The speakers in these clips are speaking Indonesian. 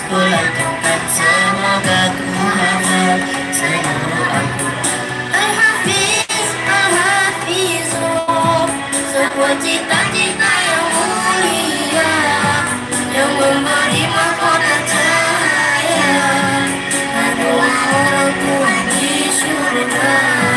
ku lantunkan, semoga ku hafal seluruh Al-Quran. Al-Hafiz, Al-Hafiz, oh, sebuah cita-cita yang mulia, yang memberi mahkota cahaya kedua orang tua di surga.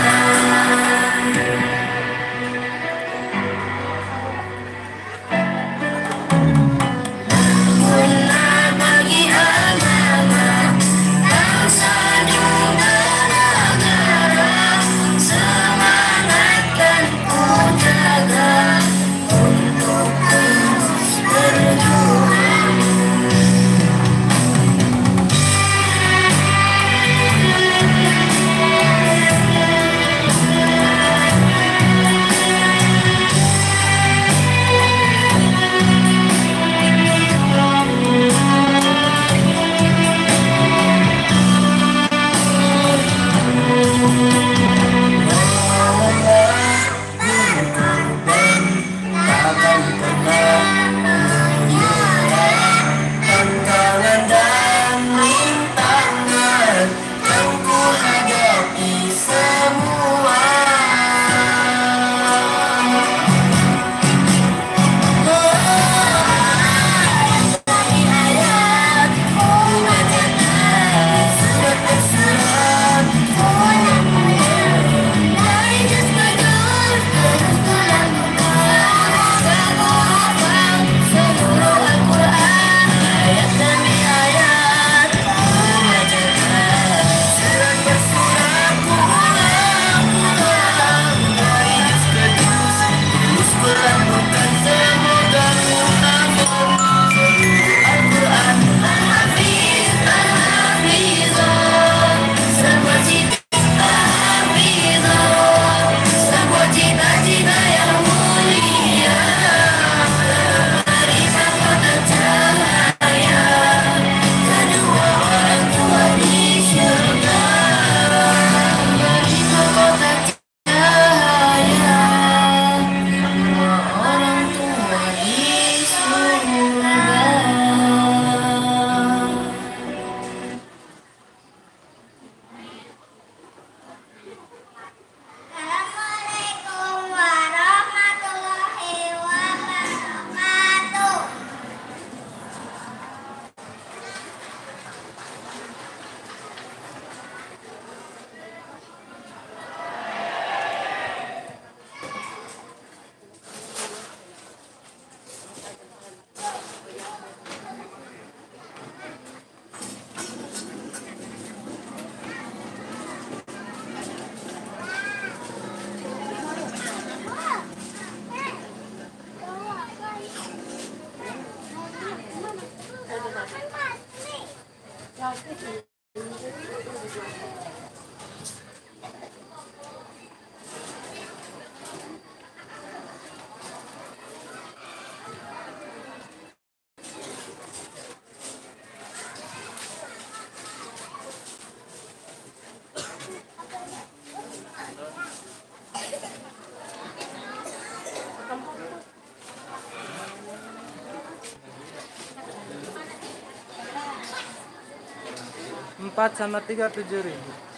Empat sama 3 7.000.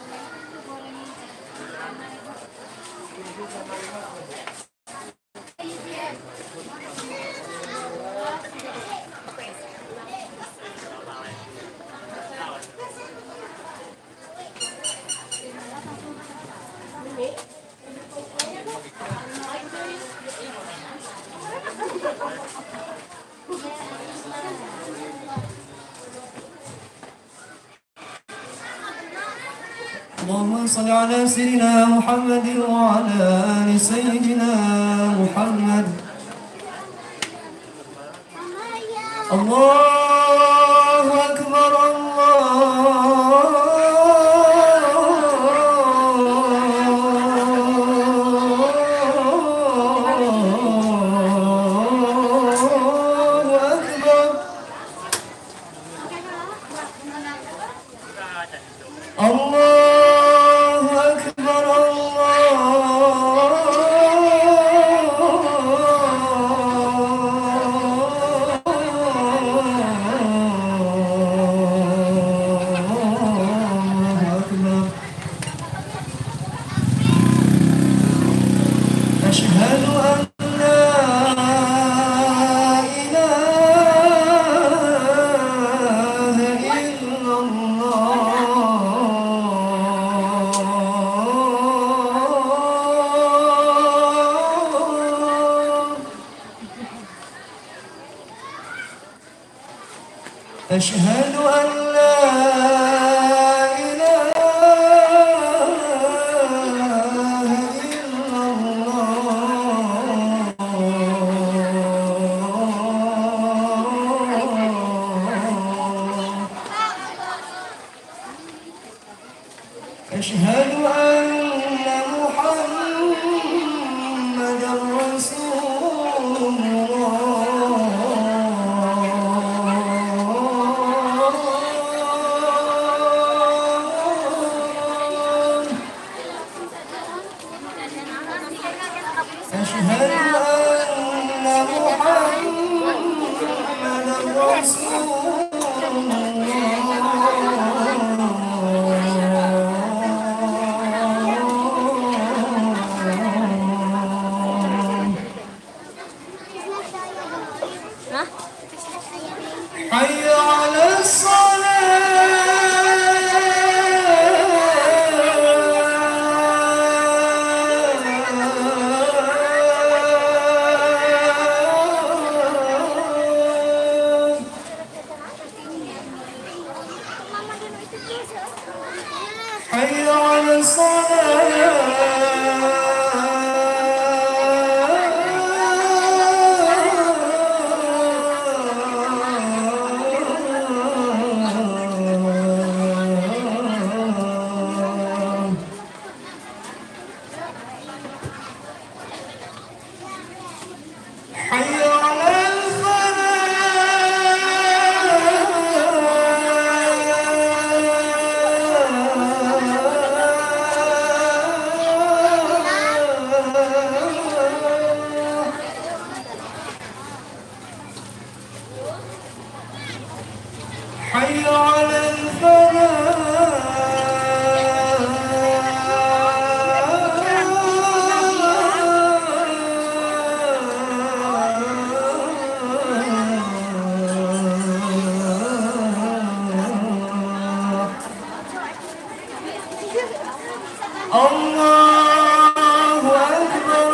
اللهم صل على سيدنا محمد وعلى آل سيدنا محمد. الله أكبر أشهد أن لا إله إلا الله أشهد أن محمدا رسول الله أشهد أن محمدا رسول الله حي على الصلاة حي على الصلاة حي على الفلاح حي على الفلاح الله أكبر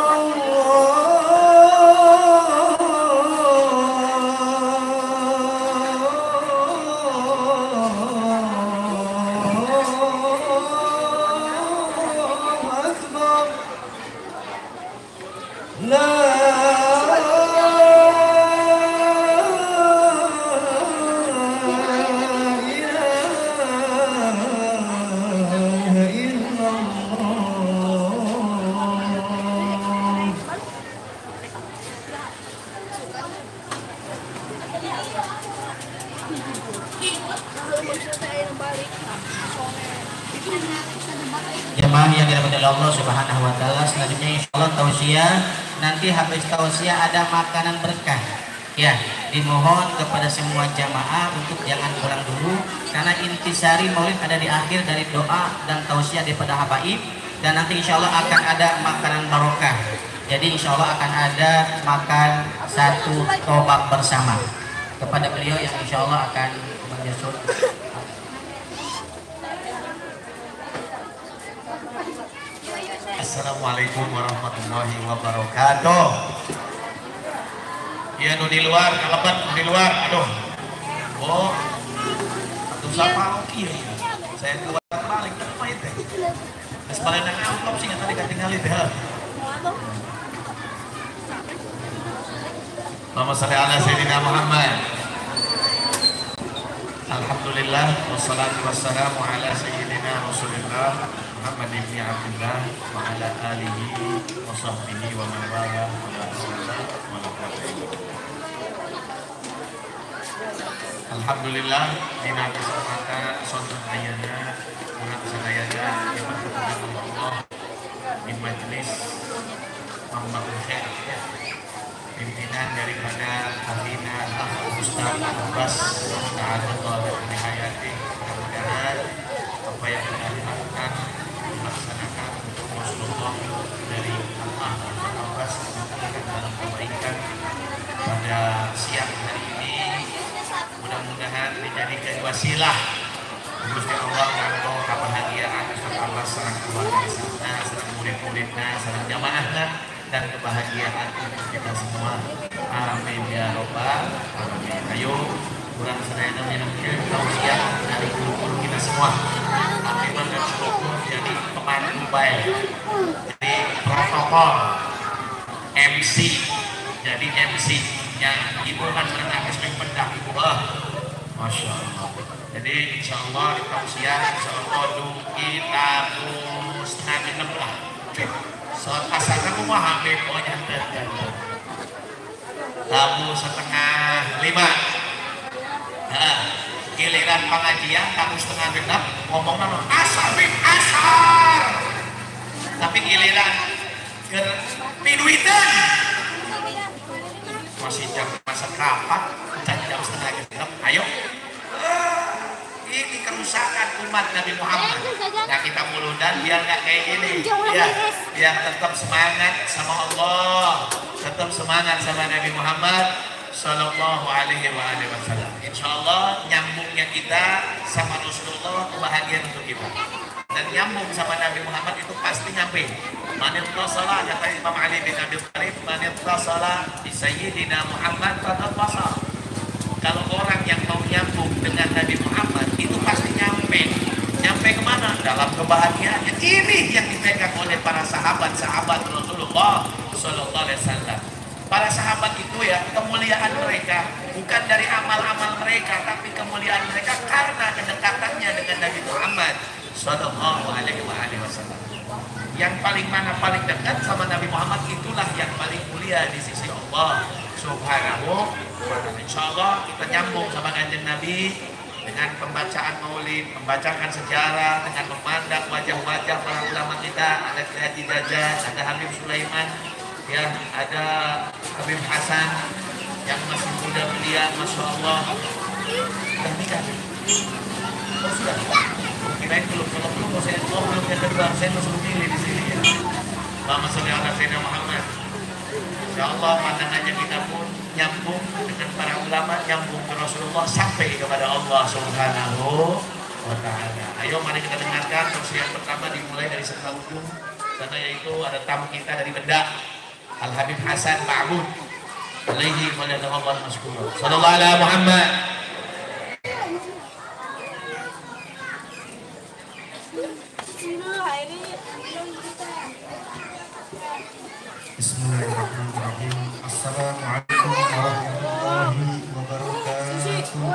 الله أكبر لا إله إلا الله Jemaah yang dirahmati Allah Subhanahu wa taala, selanjutnya insyaallah tausiah. Nanti habis tausiah ada makanan berkah. Ya, dimohon kepada semua jamaah untuk jangan pulang dulu karena intisari Maulid ada di akhir dari doa dan tausiah daripada habaib, dan nanti insyaallah akan ada makanan barokah. Jadi insyaallah akan ada makan satu tobak bersama kepada beliau yang insyaallah akan menyusul. Assalamualaikum warahmatullahi wabarakatuh. Ya, nu di luar, kalepat di luar. Aduh. Oh. Atuh sapa oke ya. Saya keluar balik apa itu? Geus balena amplop sih tadi katingali teh. Allahumma shalli ala sayyidina Muhammad. Alhamdulillah wassalatu wassalamu ala sayyidina Rasulillah Muhammad ibn Abdullah wa ala alihi wa sahbihi wa man wala wa la hawla wa la quwwata. Alhamdulillah dina kesempatan sonten ayana urang sadayana yang berkenan Allah di majelis Mambaul Khair, pimpinan daripada Ahina Ustaz Abbas Ta'ala Nihayati. Mudah-mudahan apa yang telah dilakukan dilaksanakan untuk Rasulullah dari Allah Abbas dalam kebaikan pada siang hari ini. Mudah-mudahan dijadikan wasilah Gusti Allah kanggo kebahagiaan Allah sareng keluarga, sareng murid-muridna, sareng jamaahna, dan kebahagiaan untuk kita semua. Amin ya robbal alamin. Ayo kurang sedaya namanya tausiah dari guru kita semua. Akhiran dan syukur jadi pemandu baik. Jadi protokol MC. Jadi MC yang ibu kan menang aspek pendak ibu. Masya Allah. Jadi insya Allah di tausiah insya Allah kita setengah 6 lah. Soal pasar kamu mah hampir pokoknya kamu setengah 5. Nah, giliran pengajian kamu setengah 6 ngomong nama asar. Tapi giliran ke piduitan masih jam masa kapan? Jam setengah 6. Ayo. Ini kerusakan umat Nabi Muhammad. Nah kita muludan biar nggak kayak gini. Ya, biar tetap semangat sama Allah, tetap semangat sama Nabi Muhammad Sallallahu Alaihi Wasallam. Insya Allah nyambungnya kita sama Rasulullah kebahagiaan untuk kita. Dan nyambung sama Nabi Muhammad itu pasti nyampe. Manittasala kata Imam Ali bin Abi Thalib, manittasala bi Sayyidina Muhammad faqad wasal. Kalau orang yang mau nyambung dengan Nabi Muhammad itu pasti nyampe kemana? Dalam kebahagiaannya. Ini yang dipegang oleh para sahabat Rasulullah Sallallahu Alaihi Wasallam. Para sahabat itu ya kemuliaan mereka bukan dari amal-amal mereka, tapi kemuliaan mereka karena kedekatannya dengan Nabi Muhammad Sallallahu Alaihi Wasallam. Yang paling dekat sama Nabi Muhammad itulah yang paling mulia di sisi Allah Subhanahu wa ta'ala. Insyaallah kita nyambung sama kanjeng Nabi dengan pembacaan maulid, membacakan sejarah, dengan memandang wajah-wajah para ulama kita. Ada Kiai Haji Dajjal, ada Habib Sulaiman, ya, ada Habib Hasan yang masih muda belia, masya Allah. Dan nikah. Oh sudah. Kirain belum, kalau belum saya belum yang kedua, saya masuk diri di sini ya. Allahumma sholli ala sayyidina Muhammad. Insya Allah pandangannya kita pun nyambung dengan para ulama, nyambung ke Rasulullah sampai kepada Allah Subhanahu wa ta'ala. Ayo mari kita dengarkan tausiah pertama dimulai dari sebelah ujung sana, yaitu ada tamu kita dari Bedak, Al Habib Hasan Ma'bud alaihi wa sallam masykurun. Sallallahu alaihi Muhammad. Bismillahirrahmanirrahim. Assalamualaikum warahmatullahi wabarakatuh.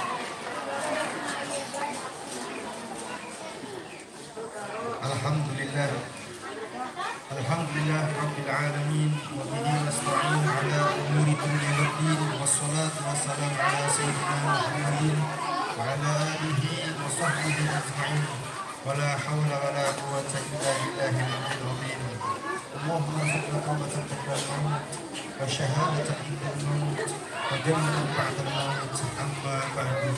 Alhamdulillah Rabbil alamin, wa bihi nasta'in ala umuri dunya waddin, wassalatu wassalamu ala sayyidina Muhammadin wa ala alihi wa sahbihi ajma'in, wa la hawla wa la quwwata illa billahil aliyyil azim. Allahumma arzuqna tawbatan qabla al-maut wa syahadatan 'inda al-maut wa jannatan ba'da al-maut, amma ba'du.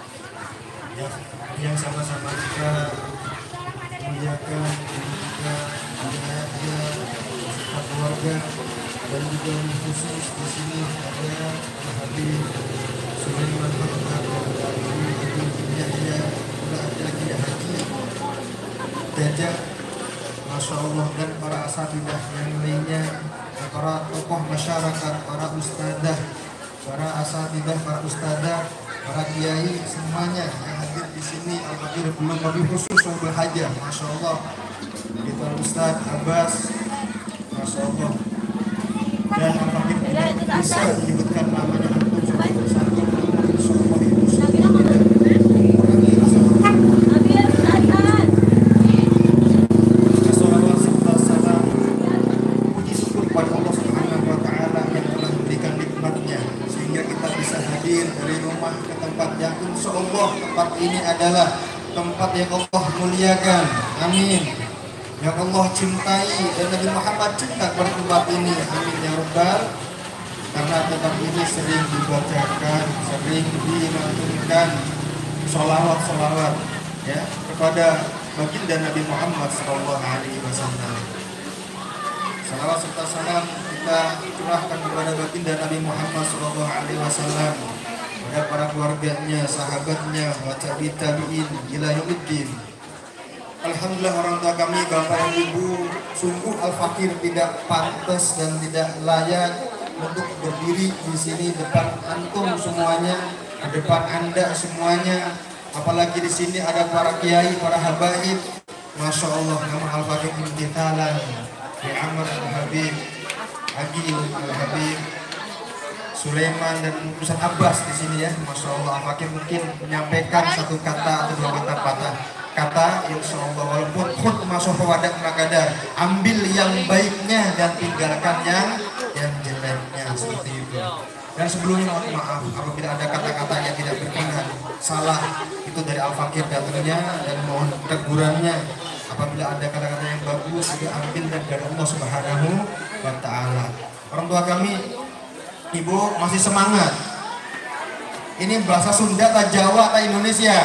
Yang sama-sama kita muliakan juga ayah-ayah serta keluarga, dan juga khusus di sini ada Habib Sulaiman Hamdan dan Habib Yahya laki-laki Haji Dajjal, masya Allah, dan para asatidah yang lainnya, para tokoh masyarakat, para ustadzah, para asatidah, para ustadzah, para kiai, semuanya yang hadir di sini. Al-Fakir belum lebih khusus Sobel Haja, masya Allah, kita Ustaz Abbas, masya Allah, dan Al-Fakir tidak bisa menyebutkan namanya antum satu-satu. Insya Allah itu mengurangi rasa salawat serta salam puji syukur kepada Allah Subhanahu wa ta'ala yang telah memberikan nikmatnya sehingga kita bisa hadir dari rumah ke tempat yang insya Allah tempat ini adalah tempat yang Allah muliakan. Amin. Yang Allah cintai dan Nabi Muhammad cinta kepada tempat ini. Amin ya Rabbal. Karena tempat ini sering dibacakan, sering dilantunkan sholawat ya kepada baginda Nabi Muhammad Sallallahu Alaihi Wasallam. Salawat serta salam kita curahkan kepada baginda Nabi Muhammad Sallallahu Alaihi Wasallam, kepada para keluarganya, sahabatnya, wa tabi'in ila yaumiddin. Alhamdulillah, orang tua kami, bapak dan ibu, sungguh Al-Fakir tidak pantas dan tidak layak untuk berdiri di sini depan antum semuanya di depan Anda semuanya, apalagi di sini ada para kiai, para habaib. Masya Allah, nama Al-Faqih Imtithalan di Amr Al-Habib, Agil Al-Habib, Sulaiman dan Ustaz Abbas di sini ya. Masya Allah, Al-Faqih mungkin menyampaikan satu kata atau dua kata, insya Allah, walaupun khut masuk wadah makadar, ambil yang baiknya dan tinggalkan yang jeleknya, seperti itu. Dan sebelumnya mohon maaf apabila ada kata-kata yang tidak berkenan, salah itu dari Al-Faqih datangnya, dan mohon tegurannya. Apabila ada kata-kata yang bagus itu ambil dari Allah Subhanahu wa Ta'ala. Orang tua kami, Ibu masih semangat. Ini bahasa Sunda atau Jawa atau Indonesia?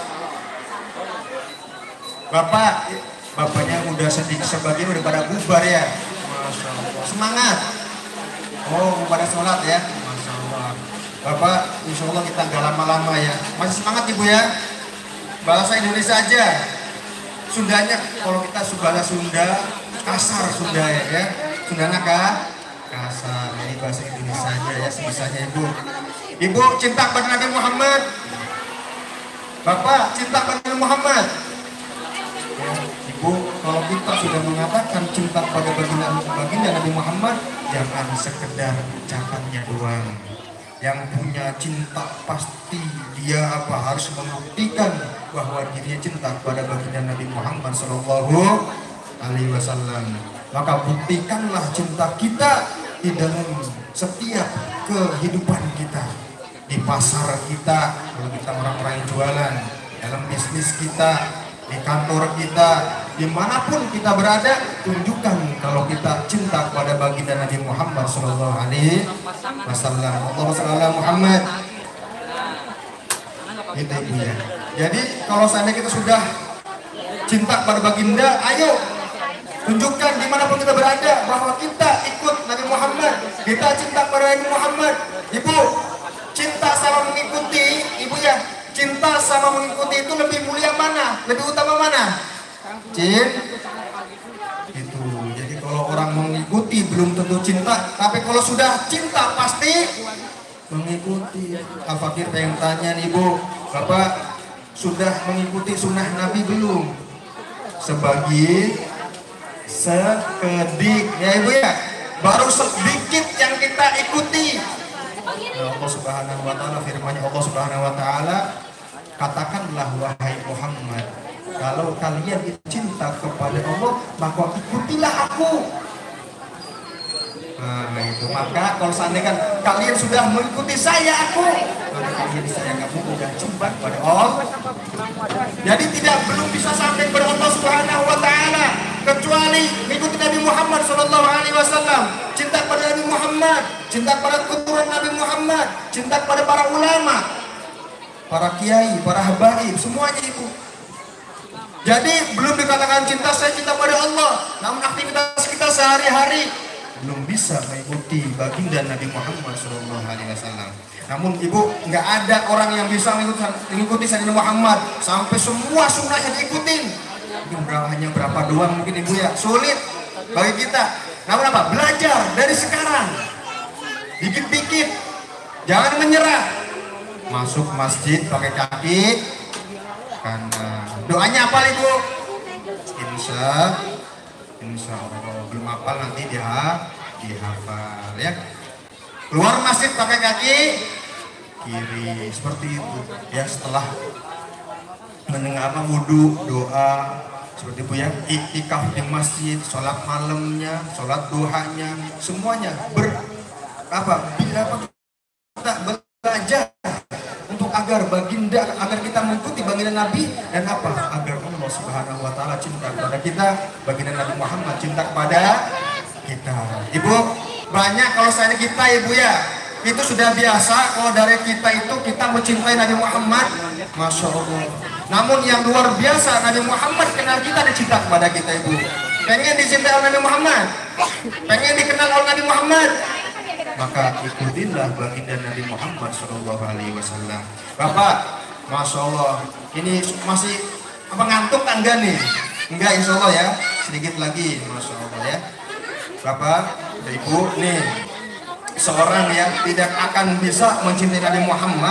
Bapaknya udah sedikit sebagian udah pada bubar ya. Masya Allah. Semangat. Oh, pada sholat ya. Masya Allah. Bapak, insya Allah kita nggak lama-lama ya. Masih semangat Ibu ya. Bahasa Indonesia aja. Sundanya, kalau kita bahasa Sunda kasar Sunda ya. Sundanya kasar. Ini bahasa Indonesia aja ya sebisanya Ibu. Ibu cinta pada Nabi Muhammad. Bapak cinta pada Nabi Muhammad. Ya, Ibu, kalau kita sudah mengatakan cinta pada baginda Nabi Muhammad, jangan sekedar ucapannya doang. Yang punya cinta pasti dia harus membuktikan bahwa dirinya cinta kepada baginda Nabi Muhammad Sallallahu Alaihi Wasallam. Maka buktikanlah cinta kita di dalam setiap kehidupan kita, di pasar kita, kalau kita orang-orang yang jualan, dalam bisnis kita, di kantor kita, dimanapun kita berada, tunjukkan kalau kita cinta kepada baginda Nabi Muhammad Sallallahu Alaihi Wasallam. Allahumma shalli ala Muhammad. Itu Ibu ya. Jadi kalau seandainya kita sudah cinta kepada baginda, ayo tunjukkan dimanapun kita berada bahwa kita ikut Nabi Muhammad, kita cinta kepada Nabi Muhammad. Ibu, cinta sama mengikuti, Ibu ya, cinta sama mengikuti itu lebih mulia mana? Lebih utama mana? Itu. Jadi kalau orang mengikuti belum tentu cinta, tapi kalau sudah cinta pasti mengikuti. Al-Faqih pengen tanya nih Ibu, Bapak sudah mengikuti sunnah Nabi belum? Sekedik ya Ibu ya, baru sedikit yang kita ikuti. Allah Subhanahu wa Ta'ala, firman Allah Subhanahu wa Ta'ala, katakanlah wahai Muhammad, kalau kalian cinta kepada Allah, maka ikutilah aku. Nah itu, maka kalau seandainya kalian sudah mengikuti saya, maka kalian sayang kamu udah cinta kepada Allah. Jadi belum bisa sampai kepada Allah Subhanahu wa Ta'ala kecuali mengikuti Nabi Muhammad Sallallahu Alaihi Wasallam, cinta kepada Nabi Muhammad, cinta kepada keturunan Nabi Muhammad, cinta kepada para ulama, para kiai, para habaib, semuanya Ibu. Jadi belum dikatakan cinta, saya cinta pada Allah, namun aktivitas kita sehari-hari belum bisa mengikuti baginda Nabi Muhammad Sallallahu Alaihi Wasallam. Namun Ibu, nggak ada orang yang bisa mengikuti Sayyidina Muhammad sampai semua sunnahnya diikutin. Hanya berapa doang mungkin Ibu ya, sulit bagi kita. Namun apa? Belajar dari sekarang, dikit-dikit, jangan menyerah. Masuk masjid pakai kaki kanan. Doanya apa Ibu? Insya Allah belum hafal nanti dihafal ya. Keluar masjid pakai kaki kiri, seperti itu ya. Setelah mendengar wudhu, doa seperti itu ya, iktikaf di masjid, sholat malamnya, sholat duhanya, semuanya kita belajar untuk agar kita mengikuti baginda Nabi, dan agar Allah Subhanahu wa Ta'ala cinta kepada kita, baginda Nabi Muhammad cinta kepada kita. Ibu, banyak kalau saya kita Ibu ya, itu sudah biasa kalau dari kita itu kita mencintai Nabi Muhammad, Masya Allah. Namun yang luar biasa, Nabi Muhammad kenal kita dan cinta kepada kita Ibu. Pengen dicintai oleh Nabi Muhammad, pengen dikenal oleh Nabi Muhammad, maka ikutilah baginda Nabi Muhammad Sallallahu Alaihi Wasallam. Bapak, Masya Allah, ini masih ngantuk tangga nih? Enggak, insya Allah ya, sedikit lagi, Masya Allah ya. Bapak, Ibu, nih seorang yang tidak akan bisa mencintai Nabi Muhammad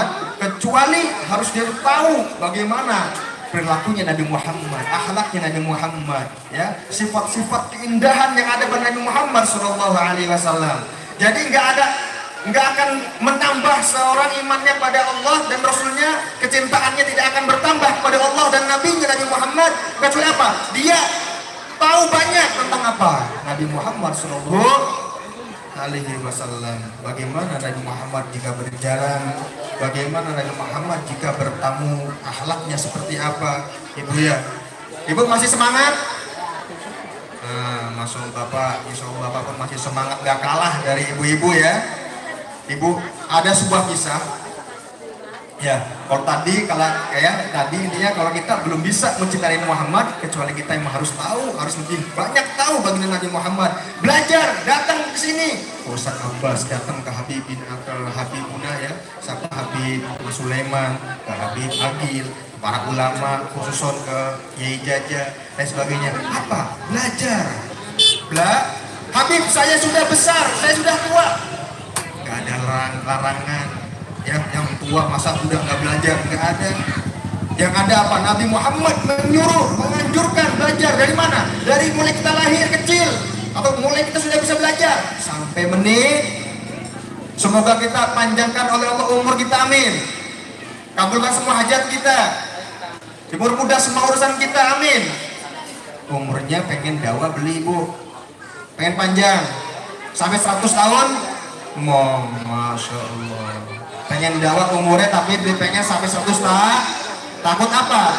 kecuali harus dia tahu bagaimana perilakunya Nabi Muhammad, akhlaknya Nabi Muhammad, ya, sifat-sifat keindahan yang ada pada Nabi Muhammad Shallallahu Alaihi Wasallam. Jadi nggak akan menambah seorang imannya pada Allah dan Rasulnya, kecintaannya tidak akan bertambah kepada Allah dan Nabi-Nya Nabi Muhammad kecuali apa? Dia tahu banyak tentang apa? Nabi Muhammad Shallallahu Alaihi Wasallam. Bagaimana Nabi Muhammad jika berjalan, bagaimana Nabi Muhammad jika bertamu, akhlaknya seperti apa, Ibu ya? Ibu masih semangat? Nah, masuk Bapak, insya Allah Bapak pun masih semangat, gak kalah dari ibu-ibu ya. Ibu, ada sebuah kisah. Ya, kalau tadi intinya kalau kita belum bisa mencintai Muhammad kecuali kita yang harus tahu, harus lebih banyak tahu bagaimana Nabi Muhammad. Belajar, datang ke sini. Ustaz Abbas datang ke Habibuna ya, sampai Habib Sulaiman, ke Habib Agil, para ulama, khususon ke Kiai Jaja dan sebagainya. Apa? Belajar. Habib, saya sudah besar, saya sudah tua. Gak ada larangan. Ya, yang tua masa udah nggak belajar, nggak ada. Yang ada apa? Nabi Muhammad menyuruh, menganjurkan belajar dari mana? Dari mulai kita lahir kecil atau mulai kita sudah bisa belajar sampai menit. Semoga kita panjangkan oleh Allah umur kita, amin. Kabulkan semua hajat kita, dipermudah semua urusan kita, amin. Umurnya pengen dakwah beli ibu, pengen panjang sampai 100 tahun, Masya Allah. Pengen dakwah umurnya tapi pengen sampai 100 tahun. Takut apa?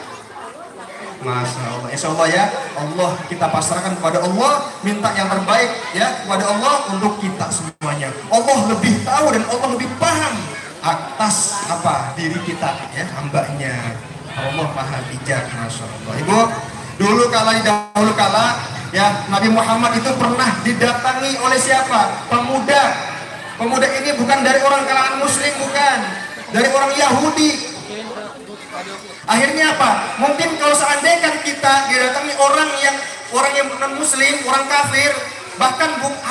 Masya Allah. Insya Allah ya, Allah kita pasrahkan kepada Allah, minta yang terbaik ya kepada Allah untuk kita semuanya. Allah lebih tahu dan Allah lebih paham atas apa diri kita ya, hambanya. Allah maha bijak, Masya Allah. Ibu, dahulu kala ya, Nabi Muhammad itu pernah didatangi oleh siapa? Pemuda. Pemuda ini bukan dari orang kalangan muslim, bukan dari orang Yahudi. Akhirnya apa? Mungkin kalau seandainya kita didatangi orang yang bukan muslim, orang kafir, bahkan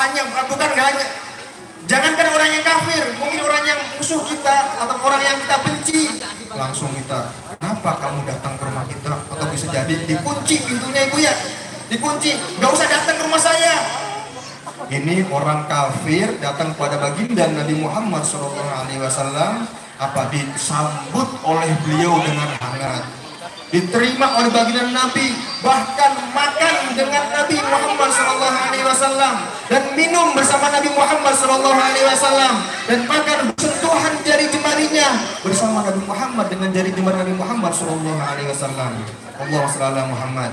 jangankan orang yang kafir, mungkin orang yang musuh kita atau orang yang kita benci, langsung kita, kenapa kamu datang ke rumah kita? Atau bisa jadi dikunci pintunya ibu ya, dikunci, nggak usah datang ke rumah saya. Ini orang kafir datang kepada baginda Nabi Muhammad SAW, apa disambut oleh beliau dengan hangat, diterima oleh baginda Nabi, bahkan makan dengan Nabi Muhammad SAW dan minum bersama Nabi Muhammad SAW dan makan bersentuhan jari jemarinya bersama Nabi Muhammad dengan jari jemari Nabi Muhammad SAW. Allahumma shalli ala Muhammad.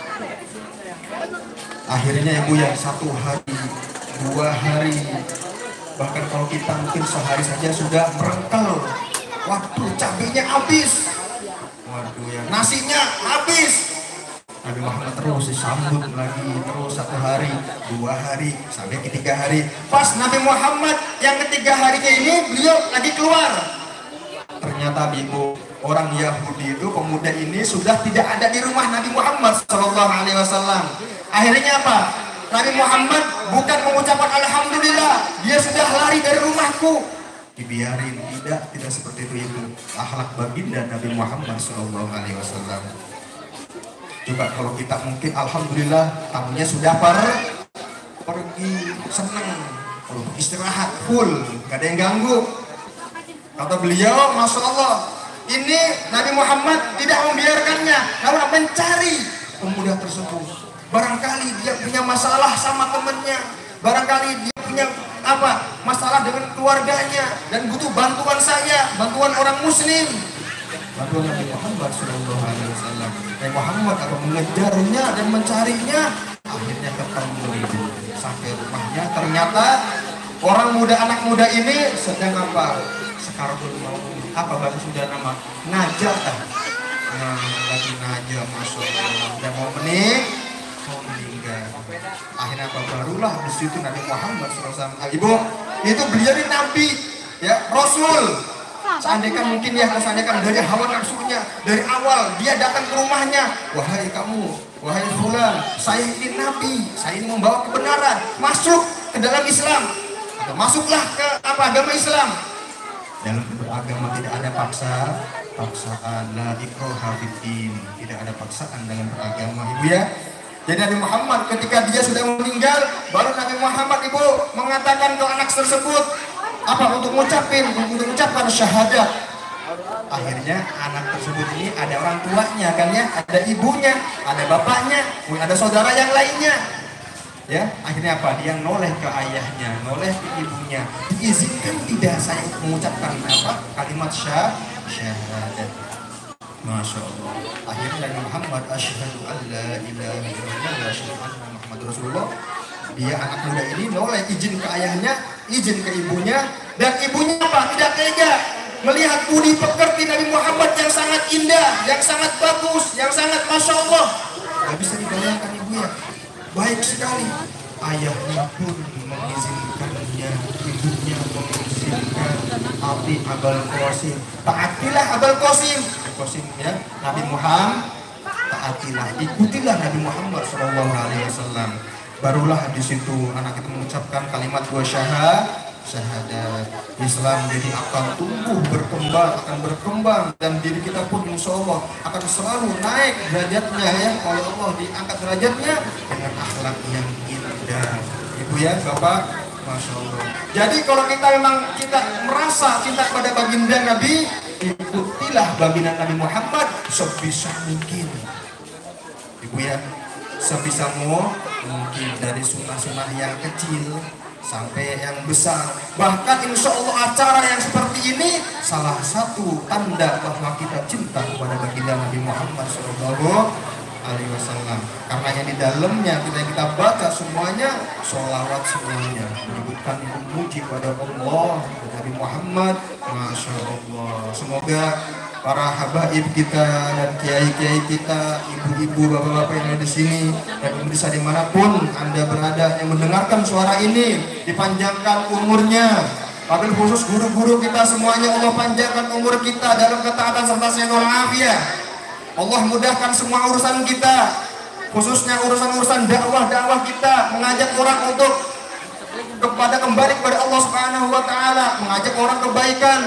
Akhirnya ibu yang 1 hari, 2 hari, bahkan kalau kita mungkin sehari saja sudah merengkel. Waduh, cabenya habis. Waduh ya, nasinya habis. Nabi Muhammad terus disambut lagi, terus 1 hari, 2 hari, sampai ke 3 hari. Pas Nabi Muhammad yang ke-3 harinya ini, beliau lagi keluar. Ternyata ibu, orang Yahudi itu, pemuda ini sudah tidak ada di rumah Nabi Muhammad SAW. Akhirnya apa? Nabi Muhammad bukan mengucapkan alhamdulillah, dia sudah lari dari rumahku. Dibiarin, tidak seperti itu ibu. Akhlak baginda Nabi Muhammad SAW. Coba kalau kita mungkin alhamdulillah tamunya sudah pergi senang, istirahat full, gak ada yang ganggu. Kata beliau, Masya Allah, ini Nabi Muhammad tidak membiarkannya, namun mencari pemuda tersebut. Barangkali dia punya masalah sama temannya, barangkali dia punya masalah dengan keluarganya dan butuh bantuan saya, bantuan orang muslim. Bantuan Nabi Muhammad SAW. Nabi Muhammad akan mengejarnya dan mencarinya. Akhirnya ketemu sampai rumahnya. Ternyata orang muda, anak muda ini sedang sekarang mau bahasa sudah nama ngajak lagi ngajak, Masya Allah, dan mau meninggal. Akhirnya barulah di situ Nabi Muhammad SAW. Ibu, itu beliau ini Nabi ya, Rasul. Seandainya mungkin dari hawa nafsunya, dari awal dia datang ke rumahnya, wahai kamu, wahai fulan, saya ini Nabi, saya ini membawa kebenaran, masuk ke dalam Islam, atau masuklah ke agama Islam. Dalam beragama tidak ada paksaan, la ikraha fiddin, tidak ada paksaan dalam beragama, Ibu ya. Jadi Nabi Muhammad ketika dia sudah meninggal, baru Nabi Muhammad Ibu mengatakan ke anak tersebut apa untuk mengucapkan syahadat. Akhirnya anak tersebut ini ada orang tuanya kan ya, ada ibunya, ada bapaknya, ada saudara yang lainnya. Ya, akhirnya apa? Dia noleh ke ayahnya, noleh ke ibunya. Diizinkan tidak saya mengucapkan apa? Kalimat syahadat. Masya Allah. Akhirnya Nabi Muhammad asyhadu an la ilaha illallah wa asyhadu anna Muhammadar Rasulullah. Dia anak muda ini noleh izin ke ayahnya, izin ke ibunya, dan ibunya apa? Tidak tega melihat budi pekerti Nabi Muhammad yang sangat indah, yang sangat bagus, yang sangat Masya Allah. Gak bisa dibayangkan Ibu ya. Baik sekali. Ayahnya pun mengizinkannya, ibunya mengizinkan. Abi Abul Qasim, taatilah Abul Qasim ya, Nabi Muhammad, taatilah, ikutilah Nabi Muhammad SAW. Barulah di situ anak itu mengucapkan kalimat dua syahadat. Islam jadi akan tumbuh berkembang dan diri kita pun insya Allah akan selalu naik derajatnya ya oleh Allah, diangkat derajatnya dengan akhlak yang indah. Ibu ya, Bapak, Masya Allah. Jadi kalau kita memang merasa cinta kepada baginda Nabi, ikutilah baginda Nabi Muhammad sebisa mungkin. Ibu ya, sebisa mungkin dari sunnah-sunnah yang kecil sampai yang besar. Bahkan insya Allah acara yang seperti ini salah satu tanda bahwa kita cinta kepada baginda Nabi Muhammad SAW. Karena yang di dalamnya kita baca semuanya sholawat semuanya, menyebutkan memuji pada Allah dan Nabi Muhammad. Masya Allah. Semoga para habaib kita dan kiai-kiai kita, ibu-ibu, bapak-bapak yang ada di sini dan pemirsa dimanapun Anda berada yang mendengarkan suara ini, dipanjangkan umurnya. Wabil khusus guru-guru kita semuanya, Allah panjangkan umur kita dalam ketaatan serta sehat walafiat. Allah mudahkan semua urusan kita, khususnya urusan-urusan dakwah kita, mengajak orang untuk kembali kepada Allah Subhanahu wa taala, mengajak orang kebaikan.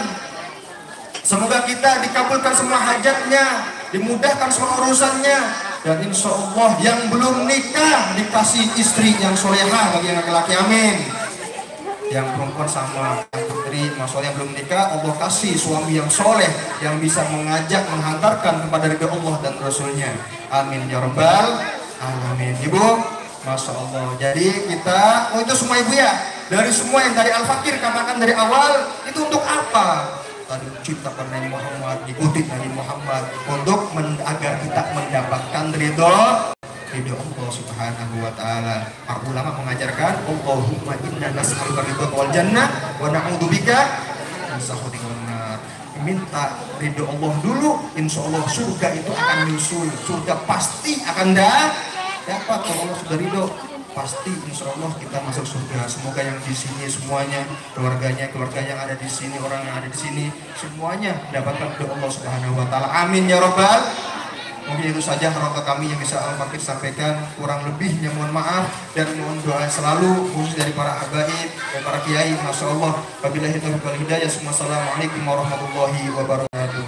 Semoga kita dikabulkan semua hajatnya, dimudahkan semua urusannya, dan insya Allah yang belum nikah dikasih istri yang solehah bagi yang laki-laki, amin. Yang perempuan sama putri, maksudnya yang belum nikah, Allah kasih suami yang soleh yang bisa mengajak, menghantarkan kepada ridha Allah dan Rasulnya, amin ya rabbal alamin. Ibu, Masya Allah. Jadi kita, itu semua Ibu ya, dari semua yang dari Al-Fakir katakan dari awal, itu untuk apa? Tadi ciptakan Nabi Muhammad, ikuti Nabi Muhammad untuk agar kita mendapatkan ridho Allah Subhanahu wa taala. Para ulama mengajarkan, Allahumma inna nas'aluka ridho wal jannah wa na'udzubika min sakhatika wan nar. Minta ridho Allah dulu, insya Allah surga itu akan nyusul. Surga pasti akan dapat kalau Allah sudah ridho. Pasti insya Allah kita masuk surga. Semoga yang di sini semuanya, keluarga yang ada di sini, orang yang ada di sini, semuanya dapatkan ridho Allah Subhanahu wa taala. Amin ya rabbal. Mungkin itu saja harta kami yang bisa Al-Fakir sampaikan. Kurang lebihnya mohon maaf dan mohon doa selalu khusus dari para habaib dan para kiai. Masya Allah. Wabillahi taufiq wal hidayah. Wassalamualaikum warahmatullahi wabarakatuh.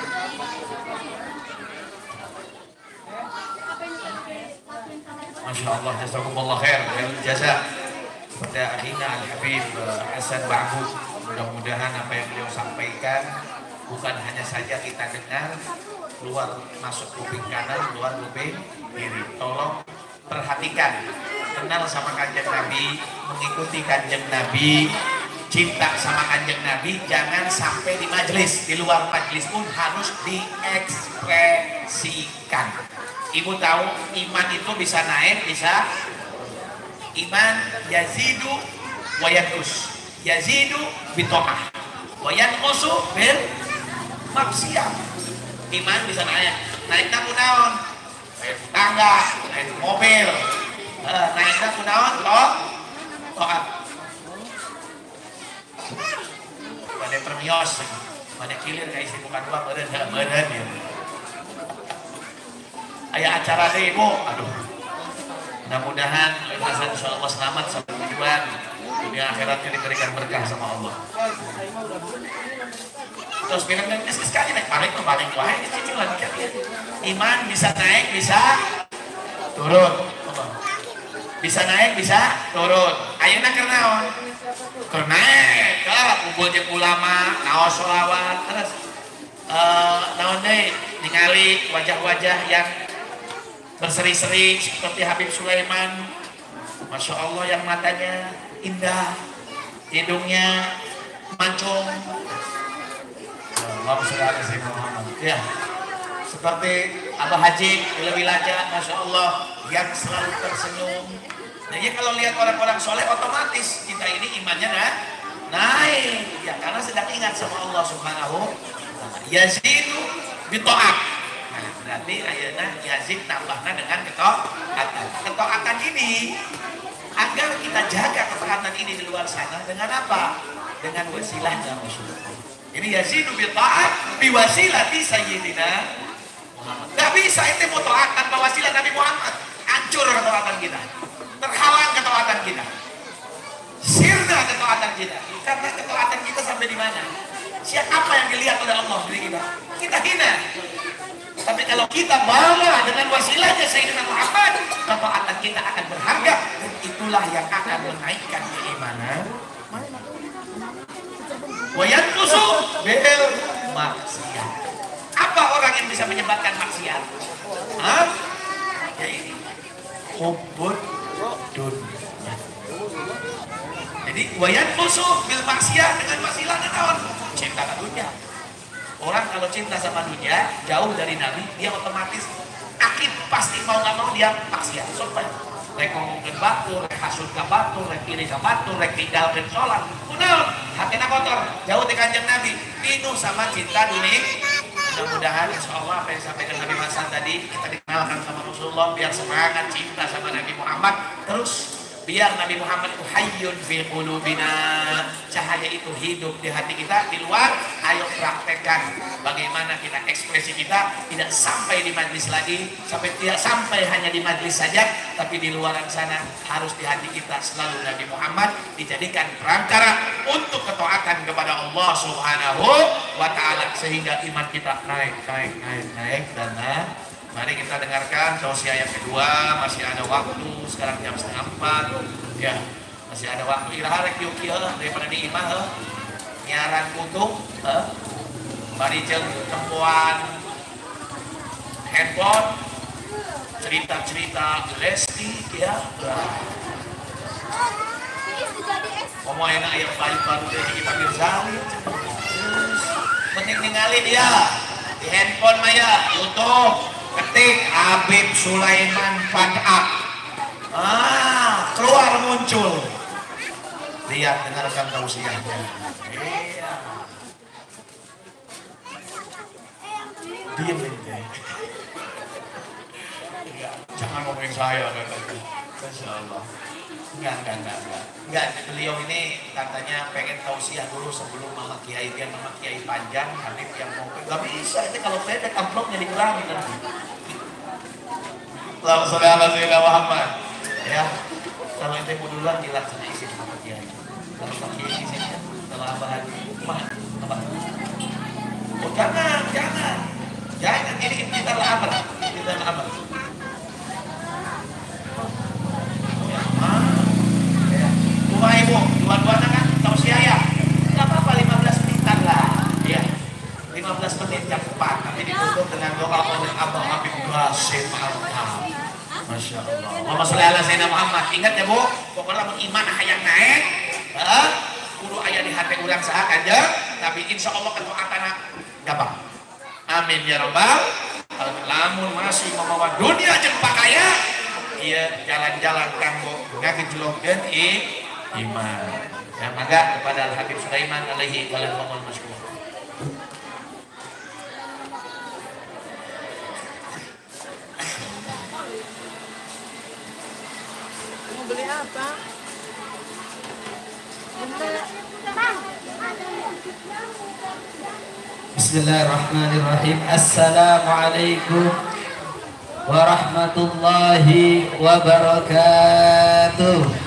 Masya Allah, jazakumullah khair, jasa kepada akhina Al-Habib Hasan Ba'bud. Mudah-mudahan apa yang beliau sampaikan bukan hanya saja kita dengar, keluar masuk kuping kanan, keluar kuping kiri. Tolong perhatikan, kenal sama kanjeng Nabi, mengikuti kanjeng Nabi, cinta sama kanjeng Nabi. Jangan sampai di majelis, di luar majelis pun harus diekspresikan. Ibu tahu iman itu bisa naik, bisa iman yazidu wa yanqus, yazidu bita'ah wa yanqusu bil maksiat. Iman bisa naik kunaon, naik tangga, naik mobil, naik kunaon, toat. Pada permios, pada kilir kayak isi bukan uang, beren ya. Ayah acara deh Ibu, aduh. Mudah-mudahan Hasan insya Allah selamat sampai tujuan, dunia akhiratnya diberikan berkah sama Allah. terus bilang sekali naik balik wae cicilan kan. Iman bisa naik bisa turun. Bisa naik bisa turun. Ayeuna keur naon? Keur naik. Kumpul jeung ulama, naos sholawat, terus naon deui ningali wajah-wajah yang berseri-seri seperti Habib Sulaiman. Masya Allah, yang matanya indah, hidungnya mancung. Ya, seperti Abah Haji Wilaja, Masya Allah, yang selalu tersenyum. Nah, ya kalau lihat orang-orang soleh otomatis kita ini imannya naik. Ya karena sedang ingat sama Allah Subhanahu wa Ta'ala. Yazidu bito'at. Nah, berarti ayeuna yazid tambahna dengan ketaatan. Ketaatan ini agar kita jaga ketaatan ini di luar sana dengan apa? Dengan wasilahnya Rasulullah. Ini yazidu bito'at biwasilati sayyidina Muhammad. Gak bisa itu mau taat tanpa wasilah Nabi Muhammad. Hancur ketaatan kita. Terhalang ketaatan kita. Sirna ketaatan kita. Karena ketaatan kita sampai di mana? Siapa yang dilihat oleh Allah diri kita? Kita hina. Tapi kalau kita bangga dengan wasilahnya Sayyidina Muhammad, ketaatan kita akan berharga dan itulah yang akan menaikkan keimanan. Wa yanqusu bil maksiat. Apa orang yang bisa menyebabkan maksiat? Hah? Ya ini. Hubbud dunia. Jadi wayan musuh bil maksiat dengan wasilah naon? Cinta ke dunia. Orang kalau cinta sama dunia jauh dari Nabi, dia otomatis akid pasti mau nggak mau dia maksiat. Supaya rek ngomongkeun batur, rek hasud ka batur, rek iri ka batur, rek tinggalkeun salat. Kunaon? Hatena kotor, jauh di Kanjeng Nabi. Penuh sama cinta dunia. Mudah-mudahan insya Allah apa yang disampaikan Nabi Hasan tadi kita dikenalkan sama Rasulullah biar semangat cinta sama Nabi Muhammad, terus biar Nabi Muhammad itu hayyun fi qulubina, cahaya itu hidup di hati kita. Di luar ayo praktekkan bagaimana kita ekspresi kita tidak sampai di majlis lagi, tidak sampai hanya di majlis saja, tapi di luar sana harus di hati kita selalu Nabi Muhammad dijadikan perantara untuk ketaatan kepada Allah Subhanahu wa Ta'ala sehingga iman kita naik dan mari kita dengarkan tausiah yang kedua. Masih ada waktu, sekarang jam 3:30 ya, masih ada waktu. Iraha rek yuk kieu daripada di imah nyaran kutung bari jeung tempuan handphone cerita-cerita Lesti ya. Ngomongin aya bayu baru dari Pak Mirzali. Penting ningali dia di handphone maya YouTube. Ketik Habib Sulaiman Fad'ak, keluar muncul. Lihat, dengarkan tausiahnya. Iya. Diam ini. Jangan ngomongin saya katanya. Masya Allah. Enggak. Beliau ini katanya pengen tausiah dulu sebelum Mama Kiai. Dia Mama Kiai panjang, Habib yang mau. Gak bisa, itu kalau pendek amplopnya dikurangin nanti. Allahumma sholli ala sayyidina Muhammad. Ya, kalau itu mau duluan dilaksanakan isi Mama Kiai. Kalau Mama Kiai isi, kalau Abah Haji, apa? Oh jangan. Ini kita lama. Ibu, dua-duanya kan tausiah ya. Enggak apa-apa 15 menitan lah. Ya. 15 menit jam 4 nanti ditutup dengan doa oleh Abah Habib Qasim Al-Haq. Masya Allah. Allahumma sholli ala sayyidina Muhammad. Ingat ya Bu, pokoknya lamun iman hayang naik, kudu aya di hati urang saha Kanjeng, tapi insya Allah ketaatana gampang. Amin ya rabbal alamin. Lamun masih membawa dunia jeung pakaian, ieu jalan-jalan kanggo ngagejlogkeun iman. Ya, maka kepada Habib Sulaiman alaihi wasallam masyhur. Mau beli apa? Bismillahirrahmanirrahim. Assalamualaikum warahmatullahi wabarakatuh.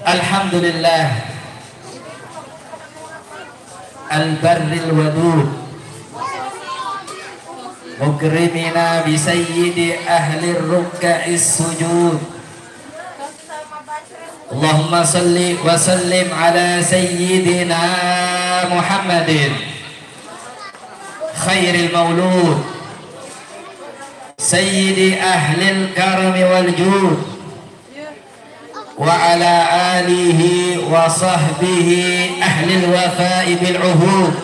Alhamdulillah Al-Barril Wadud Mukrimina bi sayyidi ahli rukka'is sujud. Allahumma salli wa sallim ala sayyidina Muhammadin khairil maulud sayyidi ahlil karami wal jud wa ala alihi wa sahbihi ahlil wafa'i bil uhud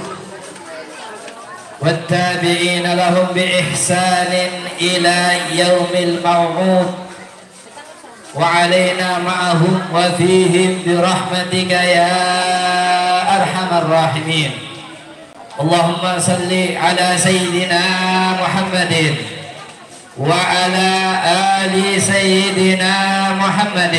والتابعين لهم بإحسان إلى يوم الموعود وعلينا معهم وفيهم برحمتك يا أرحم الراحمين. اللهم صل على سيدنا محمد وعلى آل سيدنا محمد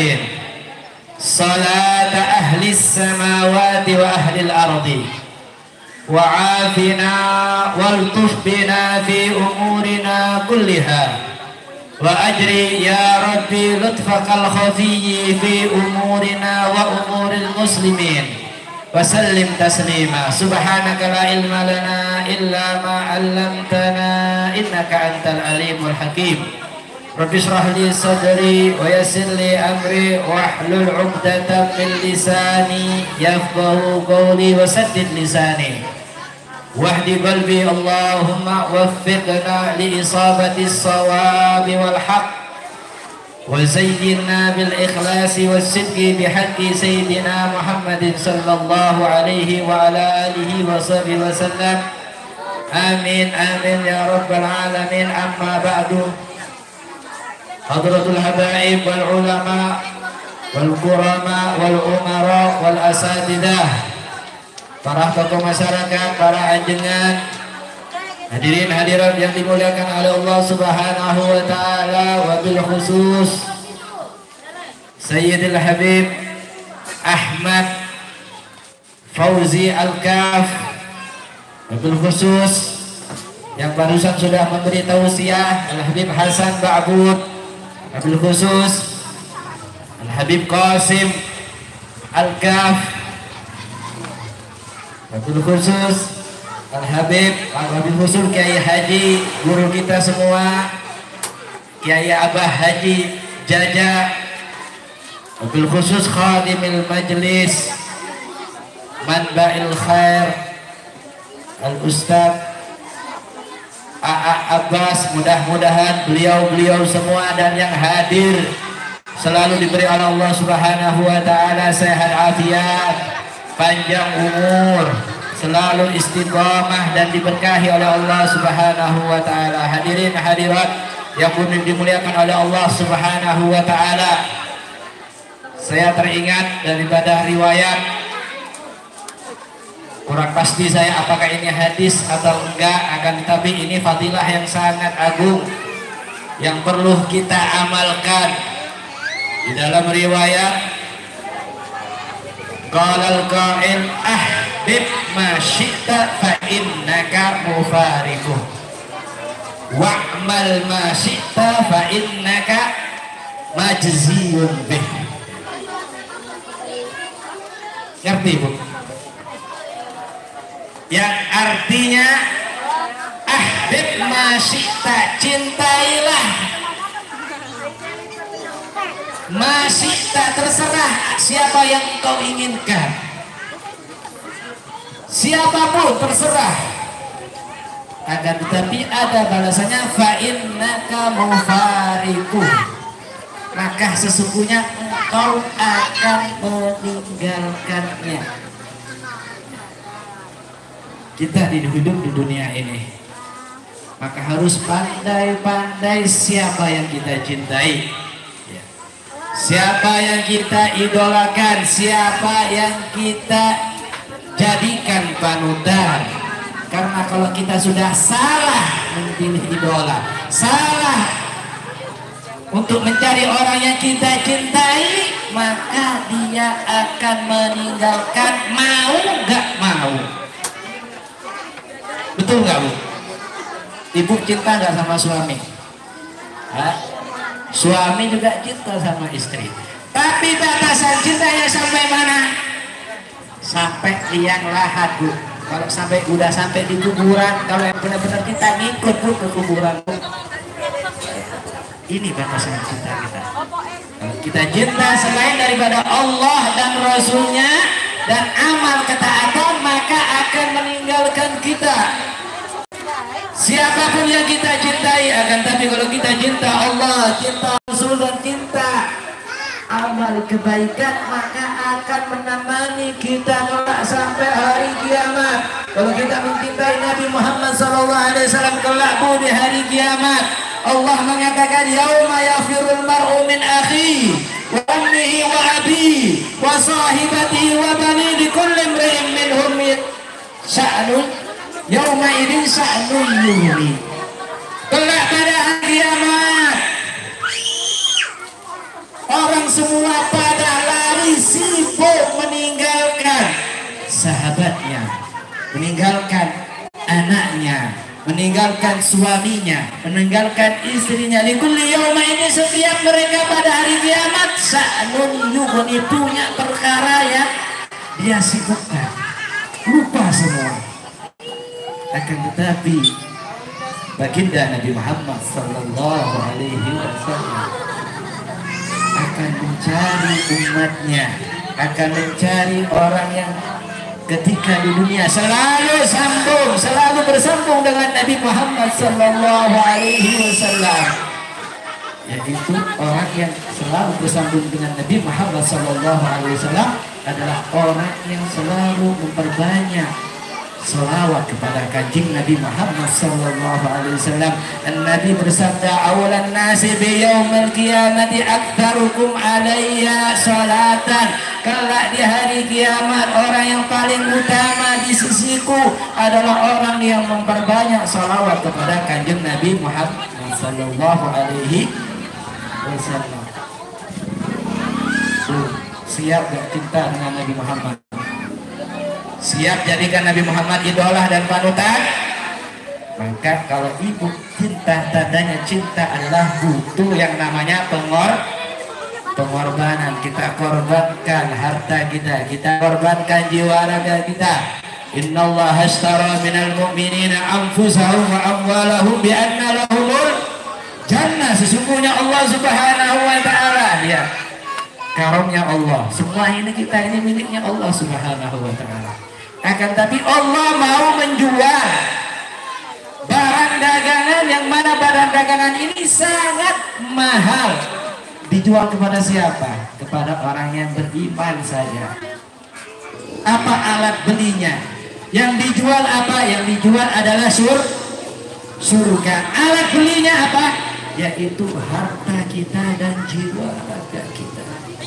صلاة أهل السماوات وأهل الأرض وعافنا والطف بنا في أمورنا كلها وأجري يا ربي لطفك الخفي في أمورنا وأمور المسلمين وسلم تسليما. سبحانك لا علم لنا إلا ما علمتنا إنك أنت العليم الحكيم. رب اشرح لي صدري ويسر لي أمري واحلل عقدة من لساني يفقهوا قولي وسدد لساني واهد قلبي. اللهم وفقنا لإصابة الصواب والحق وزينا بالإخلاص والصدق بحق سيدنا محمد صلى الله عليه وعلى آله وصحبه وسلم. آمين آمين يا رب العالمين. أما بعد حضرة الحبائب والعلماء والكرماء والأمراء والأساتذة, para tokoh masyarakat, para ajengan, hadirin hadirat yang dimuliakan oleh Allah Subhanahu wa taala, wabil khusus Sayyidil Habib Ahmad Fauzi Al-Kaf, wabil khusus yang barusan sudah memberi tausiah Al-Habib Hasan Ba'bud, wabil khusus Al-Habib Qasim Al-Kaf, wabil khusus Al-Habib khusus Kiai Haji, guru kita semua, Kiai Abah Haji Jaja, wabil khusus Khadimil Majlis Manba'il Khair Al-Ustadz A.A. Abbas. Mudah-mudahan beliau-beliau semua dan yang hadir selalu diberi oleh Allah Subhanahu wa taala sehat afiat, panjang umur, selalu istiqamah dan diberkahi oleh Allah Subhanahu wa taala. Hadirin hadirat yang dimuliakan oleh Allah Subhanahu wa taala, saya teringat daripada riwayat, kurang pasti saya apakah ini hadis atau enggak, akan tetapi ini fadilah yang sangat agung yang perlu kita amalkan. Di dalam riwayat, qala al-qa'il ahbib ma syi'ta fa innaka mufariquh wa'mal ma syi'ta fa innaka majziyun bih. Ngerti Bu? Yang artinya ahbib ma syi'ta, cintailah, ma syi'ta, terserah siapa yang kau inginkan, siapapun terserah, akan tetapi ada balasannya, fa innaka mufariquh, maka sesungguhnya engkau akan meninggalkannya. Kita hidup di dunia ini, maka harus pandai-pandai siapa yang kita cintai, siapa yang kita idolakan, siapa yang kita jadikan panutan. Karena kalau kita sudah salah memilih idola, salah untuk mencari orang yang kita cintai, maka dia akan meninggalkan, mau gak mau. Betul nggak Bu? Ibu cinta nggak sama suami? Hah? Suami juga cinta sama istri. Tapi batasan cintanya sampai mana? Sampai liang lahat, Bu. Kalau udah sampai di kuburan, kalau yang benar-benar kita ngikut, Bu, ke kuburan, Bu. Ini batasan cinta kita. Kalau kita cinta selain daripada Allah dan Rasulnya dan amal ketaatan, maka akan meninggalkan kita. Siapapun yang kita cintai, akan tapi kalau kita cinta Allah, cinta Rasul dan cinta amal kebaikan, maka akan menemani kita kelak sampai hari kiamat. Kalau kita mencintai Nabi Muhammad SAW kelak di hari kiamat, Allah mengatakan yauma yafirul mar'u min akhi wa ummihi wa abi wa sahibatihi wa bani likulli imri'in minhum sya'nun yauma idzin sya'nun yughni. Kelak pada hari kiamat orang semua pada lari sibuk meninggalkan sahabatnya, meninggalkan anaknya, meninggalkan suaminya, meninggalkan istrinya. Likulli yauma ini setiap mereka pada hari kiamat sa'nun yughni, punya perkara yang dia sibukkan, lupa semua. Akan tetapi baginda Nabi Muhammad sallallahu alaihi wasallam akan mencari umatnya, akan mencari orang yang ketika di dunia selalu bersambung dengan Nabi Muhammad sallallahu alaihi wasallam, yaitu orang yang selalu bersambung dengan Nabi Muhammad sallallahu alaihi wasallam adalah orang yang selalu memperbanyak selawat kepada kanjeng Nabi Muhammad sallallahu alaihi wasallam. Nabi bersabda, awalan nasi bi yaumil qiyamati aktsarukum alayya salatan. Kelak di hari kiamat orang yang paling utama di sisiku adalah orang yang memperbanyak salawat kepada kanjeng Nabi Muhammad sallallahu alaihi wasallam. Siap gak cinta dengan Nabi Muhammad? Siap jadikan Nabi Muhammad idola dan panutan? Maka kalau ibu cinta, tandanya cinta adalah butuh yang namanya pengorbanan. Kita korbankan harta kita, kita korbankan jiwa raga kita. Innallaha ashtara minal mu'minina anfusahum wa amwalahum bi anna lahumul jannah. Sesungguhnya Allah Subhanahu wa taala, ya, karunia Allah. Semua ini kita ini miliknya Allah Subhanahu wa taala. Akan tapi Allah mau menjual barang dagangan yang mana barang dagangan ini sangat mahal. Dijual kepada siapa? Kepada orang yang beriman saja. Apa alat belinya? Yang dijual apa? Yang dijual adalah surga. Alat belinya apa? Yaitu harta kita dan jiwa raga kita.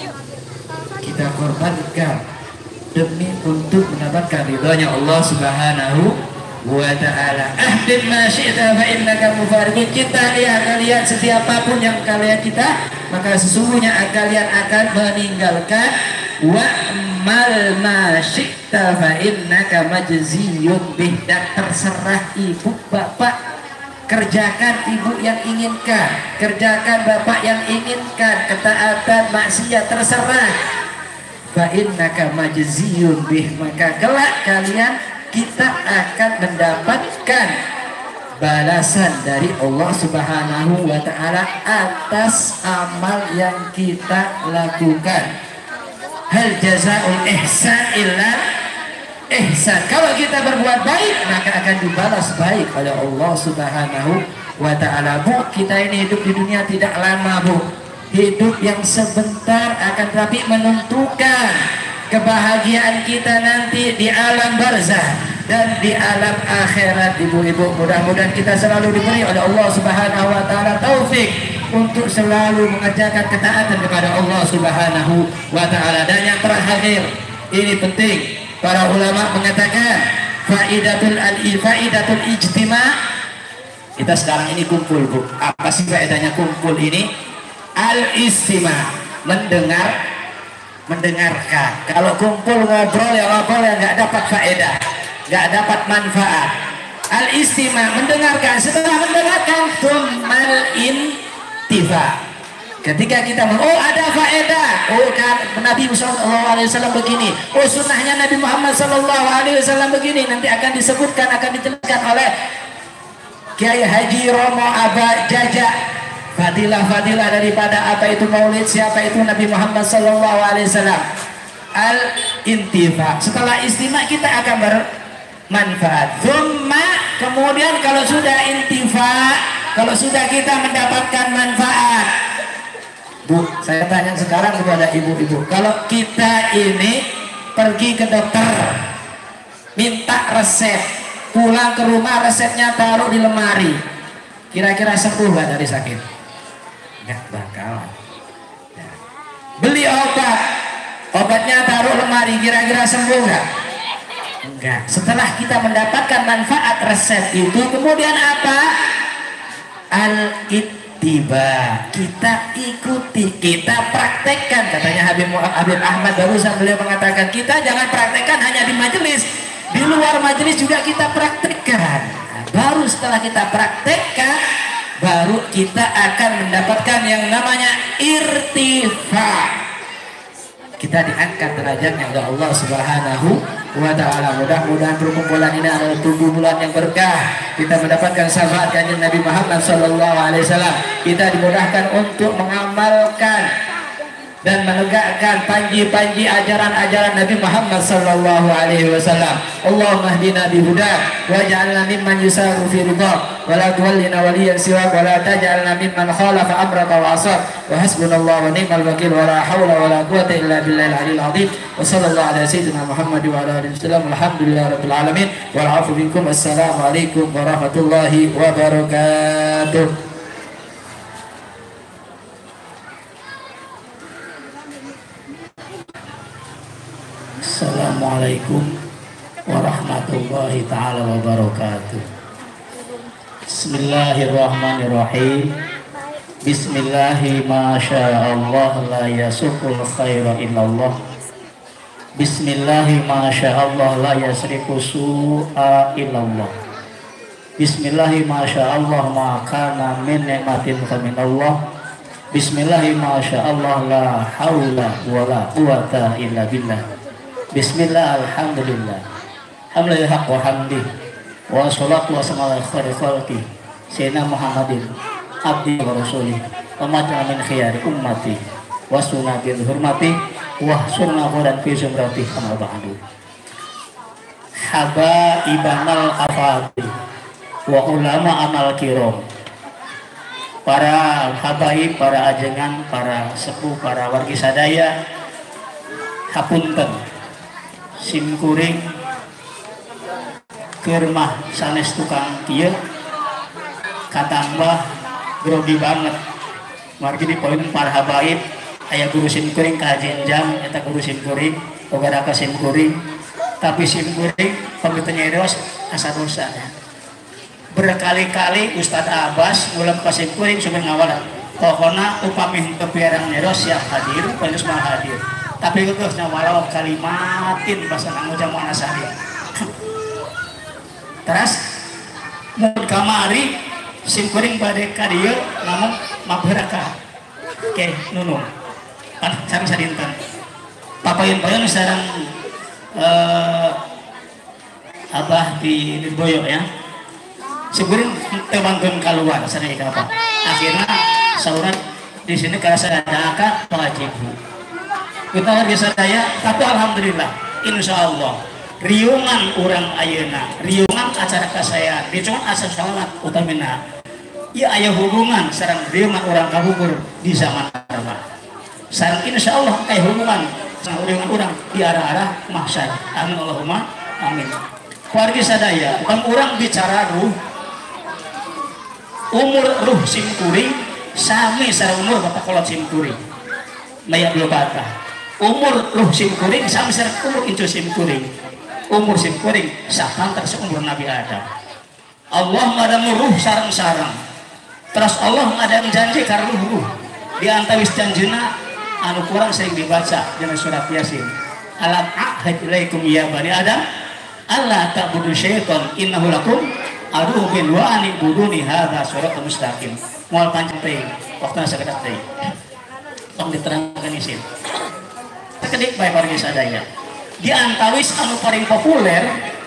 Kita korbankan demi untuk mendapatkan ridhonya Allah Subhanahu wa ta'ala. Ahdin ma syi'ta fa innaka mufariqun. Kita lihat kalian setiapapun yang kalian kita, maka sesungguhnya kalian akan meninggalkan. Wa mal ma syi'ta fa innaka majziyun bih. Dan terserah ibu bapak, kerjakan ibu yang inginkan, kerjakan bapak yang inginkan, ketaatan maksiat terserah. Fa'innaka majziyun bih, maka kelak kalian kita akan mendapatkan balasan dari Allah Subhanahu wa ta'ala atas amal yang kita lakukan. Hal jazaul ihsan illa ihsan. Kalau kita berbuat baik maka akan dibalas baik oleh Allah Subhanahu wa ta'ala. Bu, kita ini hidup di dunia tidak lama, Bu. Hidup yang sebentar akan tapi menentukan kebahagiaan kita nanti di alam barzah dan di alam akhirat. Ibu-ibu, mudah-mudahan kita selalu diberi oleh Allah Subhanahu wa ta'ala taufik untuk selalu mengerjakan ketaatan kepada Allah Subhanahu wa ta'ala. Dan yang terakhir, ini penting, para ulama mengatakan faidatul ijtima'. Kita sekarang ini kumpul, Bu. Apa sih faedahnya kumpul ini? Al-istima', mendengarkan. Kalau kumpul ngobrol ya nggak dapat faedah, nggak dapat manfaat. Al-istima', mendengarkan. Setelah mendengarkan, tsummal intifa'. Ketika kita ada faedah, kan Nabi Sallallahu Alaihi Wasallam begini, sunnahnya Nabi Muhammad Sallallahu Alaihi Wasallam begini, nanti akan disebutkan, akan dijelaskan oleh Kiai Haji Romo Aba Jaja, fadilah-fadilah daripada apa itu maulid, siapa itu Nabi Muhammad Sallallahu Alaihi Wasallam. Al-intifa, setelah istimewa kita akan bermanfaat. Kemudian kalau sudah intifa, kalau sudah kita mendapatkan manfaat, Bu, saya tanya sekarang kepada ibu-ibu, kalau kita ini pergi ke dokter, minta resep, pulang ke rumah resepnya taruh di lemari, kira-kira sembuh nggak dari sakit? Nggak bakal. Ya. Beli obat, obatnya taruh lemari, kira-kira sembuh nggak? Enggak. Setelah kita mendapatkan manfaat resep itu, kemudian apa? Al-ittiba, kita ikuti, kita praktekkan. Katanya Habib Ahmad barusan, beliau mengatakan kita jangan praktekkan hanya di majelis, di luar majelis juga kita praktekkan. Nah, baru setelah kita praktekkan, baru kita akan mendapatkan yang namanya irtifa. Kita diangkat derajatnya oleh Allah Subhanahu wa ta'ala. Mudah-mudahan perkumpulan ini adalah bulan yang berkah. Kita mendapatkan syafaat kanjeng Nabi Muhammad sallallahu alaihi wasallam. Kita dimudahkan untuk mengamalkan dan menegakkan panji-panji ajaran-ajaran Nabi Muhammad sallallahu alaihi wasallam. Allahumma hdina bihudak waj'alna mimman yusaru fi ridha wa la tuwallina waliyan siwak wa la taj'alna mimman khalafa amraka wa asad wa hasbunallahu wa ni'mal wakil wa la hawla wa la quwwata illa billahil aliyyil azim wa sallallahu ala sayyidina Muhammad wa ala alihi wasallam. Alhamdulillahirabbil alamin wal 'afu minkum. Assalamu alaikum warahmatullahi wabarakatuh. Assalamualaikum warahmatullahi ta'ala wabarakatuh. Bismillahirrahmanirrahim. Bismillahi masyaallah la yasukul khaira illallah. Bismillahi masyaallah la yasriku su'a illallah. Bismillahi masyaallah ma kana min ni'matin faminallah. Bismillahi masyaallah la haula wa la quwata illa billah. Bismillah, alhamdulillah, alhamdulillah wa hamdi wa salatu wa salam ala khairi khalqi sayyidina Muhammadin abdi wa rasulih wa majna min khiyari ummati wa sunabil hurmati wa surna quran fi zumrati kama ba'du. Haba ibanal afadil wa ulama amal kiram, para habaib, para ajengan, para sepuh, para wargi sadaya, hapunten simkuring kermah sanes tukang kieu katambah grogi banget margi di poin para habaib aya guru simkuring kajenjang eta guru simkuring boga ka simkuring tapi simkuring pamitunya eros asa dosa ya. Berkali-kali Ustadz Abbas ngulang ka simkuring sudah ngawalan pokona upami henteu piarang eros ya hadir paling semua hadir tapi kekesnya walau kalimatin bahasa nanggu jamu anasari. Terus mun kamari simkuring bade ka dieu namun mabherakah oke nunung pan sami sadinten papayeun-payeun sareng abah di Boyo ya simkuring teu manggeun kaluar sadaya apa akhirnya saurat di sini karena saya ada wajib kita warga sadaya, tapi alhamdulillah insya Allah riungan orang ayeuna, riungan acara kasaya, riungan asal sholat utamina ya ayah hubungan sarang riungan orang kabukur di zaman arba sarang insya Allah kayak hubungan sarang riungan orang di arah-arah mahsyar. Amin Allahumma amin. Warga sadaya bukan orang bicara ruh umur ruh simkuring sami sarang umur bapak kolot simkuring layak belum patah umur ruh simkuring sama sareng umur incu simkuring. Umur simkuring sahantar seumur Nabi Adam. Allah ngadamu ruh sarang-sarang. Terus Allah ngadamu janji karena ruh di antawis janjina anu kurang sering dibaca dengan surat Yasin. Alam ahad ilaikum ya bani Adam alla ta'budu syaitan innahu lakum aduwwun wa an ibuduni hadza siratal mustaqim. Moal panjang teh waktu sakedat teh. tong diterangkan isin kedik baik warga sadaya di antawis anu paling populer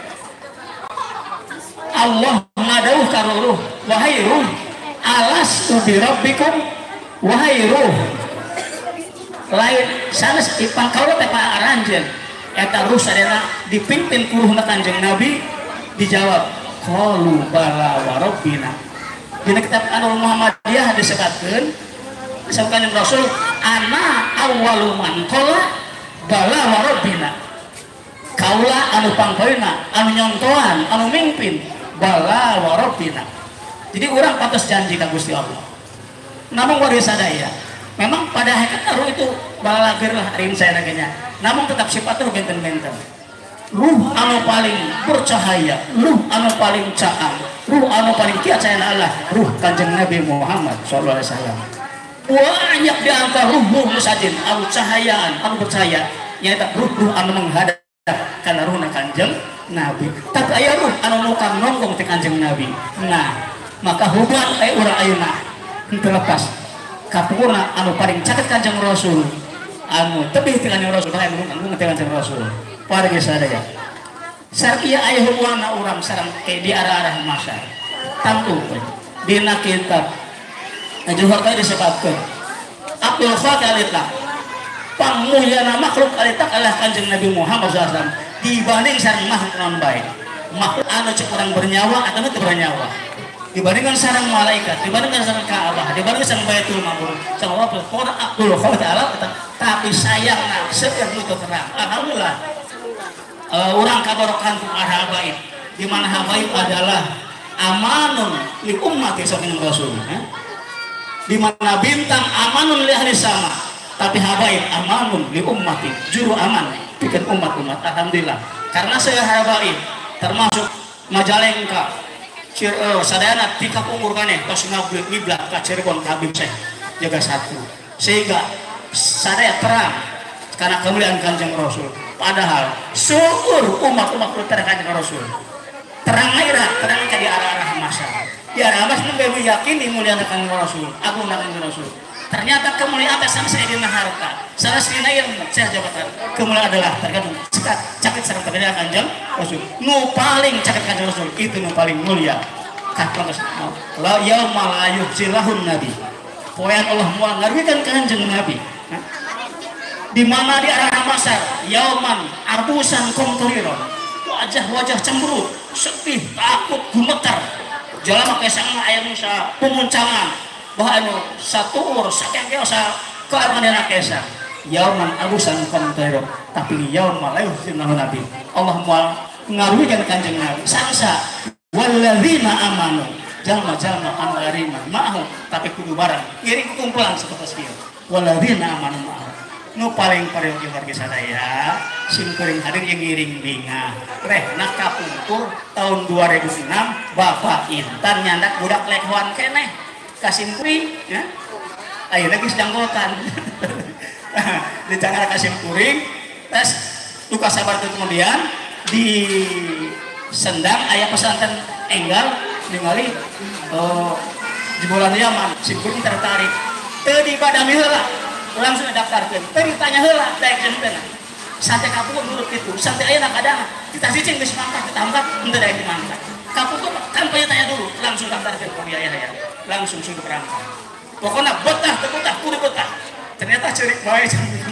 Allah ngadauh karuruh wahai ruh alas bi rabbikum wahai ruh lain sanes ipang kaula teh aranjeun eta ruh sadaya dipimpin kuluhna Kanjeng Nabi dijawab qalu bala wa rabbina dina kitab Anul Muhammadiyah disebutkeun disebutkan Rasul ana awwalu man qala bala wa rabbina kaula anu pangpoina anu nyontoan anu mimpin bala wa rabbina jadi orang pantas janji ka Gusti Allah namun warga sadaya memang pada hakikat ruh itu balagir lah hari ini saya naganya namun tetap sifatnya benten-benten ruh anu paling bercahaya ruh anu paling caang ruh anu paling kiat Allah ruh Kanjeng Nabi Muhammad sallallahu alaihi wasallam banyak di antara ruh musajin anu cahayaan anu percaya yaitu ruh anu menghadap karena ruhna Kanjeng Nabi tapi aya ruh anu nukang nongkong ti Kanjeng Nabi nah maka hubungan aya urang ayeuna henteu lepas kapurna anu paling caket Kanjeng Rasul anu tebih ti Kanjeng Rasul aya anu ti Kanjeng Rasul warga sadaya sakieu aya hubunganna urang sareng di arah-arah masa tamtu dina kitab Juhar tadi disebutkan Abdul Fatih Alita pangmulyana makhluk Alita adalah Kanjeng Nabi Muhammad SAW dibanding sareng makhluk non baik makhluk anu cek orang bernyawa atau tidak bernyawa dibandingkan sareng malaikat dibandingkan sareng Ka'bah dibandingkan sareng Baitul Maqdis sareng wabul Quran Abdul Fatih Alita tapi sayangna seueur nu terang alhamdulillah orang kabarokan ku habaib di mana habaib adalah amanun li ummati sallallahu Rasul di mana bintang amanun li ahli sama tapi habaib amanun li ummati juru aman bikin umat-umat alhamdulillah karena saya habaib termasuk Majalengka sadayana tika umur kaneh tos ngiblat ka Cirebon Habib Syekh jaga satu sehingga sadaya terang karena kemuliaan Kanjeng Rasul padahal syukur umat-umat terang Kanjeng Rasul terang aja terang di arah-arah masa di arah masa memberi yakin dimuliakan Kanjeng Rasul agung Kanjeng Rasul ternyata kemuliaan atas saya dina harta salah sina ilmu saya jabatan kemuliaan adalah tergantung caket sareng terkena Kanjeng Rasul nu paling caket Kanjeng Rasul itu nu paling mulia kata la yauma la yuhzilahun nabi poean Allah moal ngarugikan Kanjeng Nabi di mana di arah masar yauman abusan komtoriron wajah-wajah cemberut sedih takut gumetar jalan pakai sangat ayam sa pemuncangan bahwa anu satur sakit sa kearmanana kesa yauman abusan komtoriron tapi yauman layu sinnahu nabi Allah moal ngarugikan Kanjeng Nabi sangsa walladzina amanu jalma-jalma anu arima ma'ahu tapi kudu barang ngiring kumpulan seperti ieu walladzina amanu ma'ahu nu paling pariogi warga sadaya simkuring hadir yang ngiring binga reh nak kapungkur tahun 2006 Bapak Intan nyandak budak lekhoan keneh kasimkuring ya ayo lagi sedanggokan di tengah kasimkuring tes luka sabar itu kemudian di Sendang ayah pesantren enggal ningali jebolan Yaman simkuring tertarik teu badami heula langsung daftarkan tadi tanya heula daek jempeuna santai kapungkur dulu itu santai ayeuna kadang kita cicing geus mangkat kita angkat henteu daek dimangkat kapungkur tanpa tanya dulu langsung daftarkan ke biaya ya langsung sudah berangkat pokoknya betah betah kudu betah ternyata cerik bae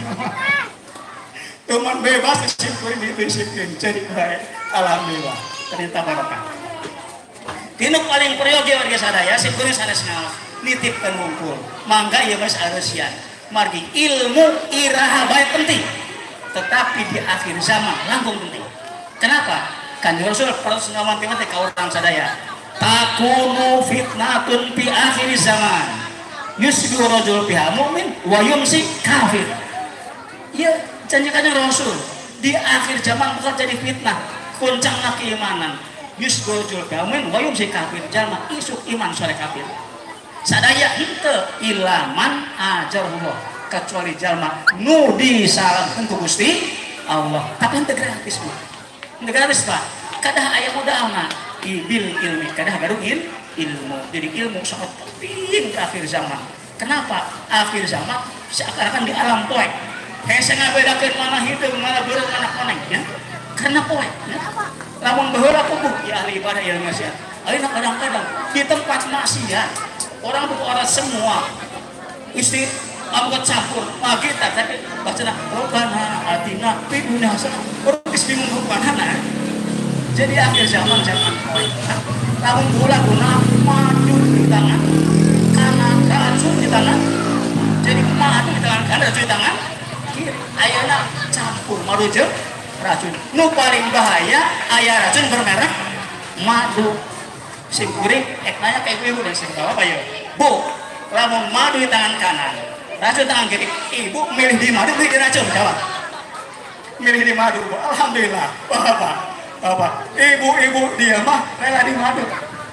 teman bebas simkuring dibisikin cerik bae alhamdulillah ternyata barokah dinu paling periogi warga sadaya simkuring sanes ngaos nitipkeun hungkul mangga ieu geus areusian margi ilmu iraha baik penting tetapi di akhir zaman langkung penting kenapa? Kanjeng Rasul harus ngawanti teh ka urang sadaya takunu fitnatun fi akhir zaman yusbihu rajul biha mu'min wa yumsi kafir ya janji Kanjeng Rasul di akhir zaman bakal jadi fitnah kuncangna keimanan yusbihu rajul biha mu'min wa yumsi kafir jalma isuk iman sore kafir sadaya henteu ilaman ajarullah kecuali jalma nu disalamkeun ku Gusti Allah tapi henteu gratis mah henteu gratis Pak kadah aya modalna bil ilmi kadah gaduh ilmu jadi ilmu sangat penting di akhir zaman kenapa akhir zaman seakan-akan di alam poe. Hese ngabedakeun mana hideung, mana beureum, mana koneng ya. Karena poe. Ya. Lamun baheula kubuh ya ahli ibadah ya manusia. Ayeuna kadang-kadang di tempat maksiat orang berdoa semua istri angkat campur pagi tapi baca Rabbana atina fid dunya hasanah. Orang bingung rupana. Jadi akhir zaman poe. Lamun bola guna maju di tangan kanan, racun di tangan. Jadi maju di tangan kanan, racun di tangan kiri. Ayeuna campur madu jeung racun. Nu paling bahaya aya racun bermerek madu. Sim kuring nanya kayak ibu dan sim apa ya? Bu, lamun madu di tangan kanan, racun tangan kiri. Ibu milih di madu, milih di racun, jawab. Milih di madu, Bu. Alhamdulillah. Bapak, ibu dia mah rela di madu.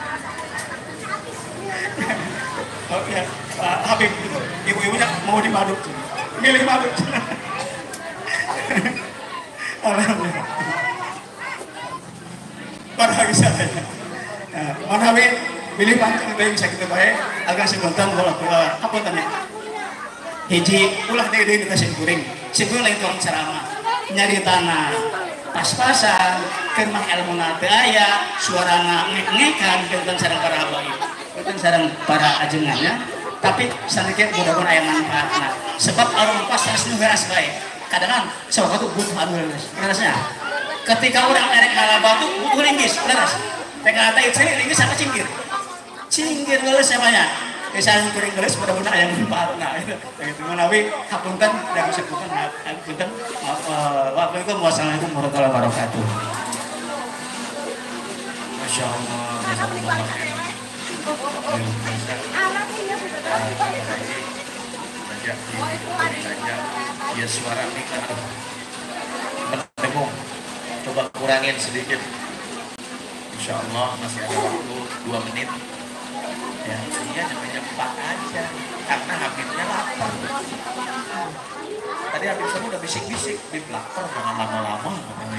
Oke, Habib, ibu-ibunya mau di madu, milih madu. Alhamdulillah. Padahal bisa aja. Mana pilih pancing bisa kita baik agak sebentar apa tanya hiji ulah deh kita singkuring lain tukang ceramah nyari tanah pas-pasan kemah ilmu nate aya suarana ngek-ngekan tentang sarang para habaib tentang sarang para ajengannya tapi sanadnya mudah-mudahan aya manfaatna sebab orang pas asli beras baik kadang-kadang sewaktu butuh anu beresnya ketika orang erek halabatu butuh linggis beres PKT itu ini sama cingkir geus samanya kesan kuring geus mudah-mudahan aya manfaatna itu menawi hapunten dan sepukan hapunten waalaikumsalam warahmatullahi wabarakatuh. Masya Allah, jazakumullah khair. Ya suara mikir mendengung, coba kurangin sedikit. Insya Allah masih ada waktu 2 menit. Ya, dia namanya 4 aja karena Habibnya lapar. Tadi Habib saya udah bisik-bisik, Habib lapar jangan lama-lama.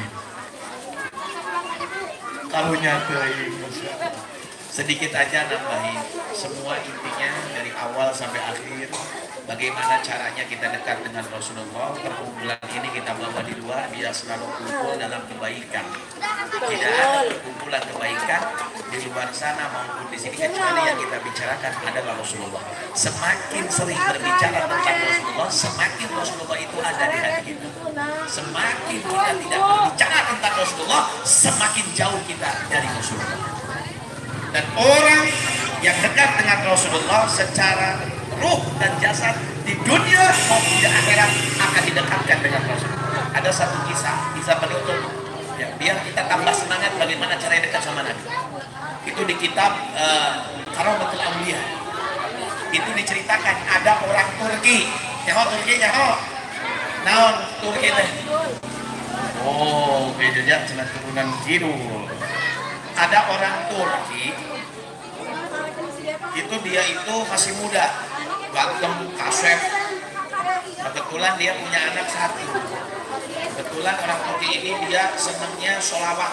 Kalau nyatanya sedikit aja nambahin. Semua intinya dari awal sampai akhir bagaimana caranya kita dekat dengan Rasulullah. Perkumpulan ini kita bawa di luar biar selalu kumpul dalam kebaikan. Tidak ada perkumpulan kebaikan di luar sana maupun di sini kecuali yang kita bicarakan adalah Rasulullah. Semakin sering berbicara tentang Rasulullah, semakin Rasulullah itu ada di hati kita. Semakin kita tidak berbicara tentang Rasulullah, semakin jauh kita dari Rasulullah. Dan orang yang dekat dengan Rasulullah secara ruh dan jasad di dunia maupun di akhirat akan didekatkan dengan Rasulullah. Ada satu kisah penutup ya, biar kita tambah semangat bagaimana cara dekat sama Nabi. Itu di kitab Karamatul Awliya. Itu diceritakan ada orang Turki. Turki. Naon Turki teh? Oh, bedanya cina turunan kidul. Ada orang Turki itu dia itu masih muda, ganteng, kasep. Kebetulan dia punya anak 1. Kebetulan orang Turki ini dia senangnya sholawat.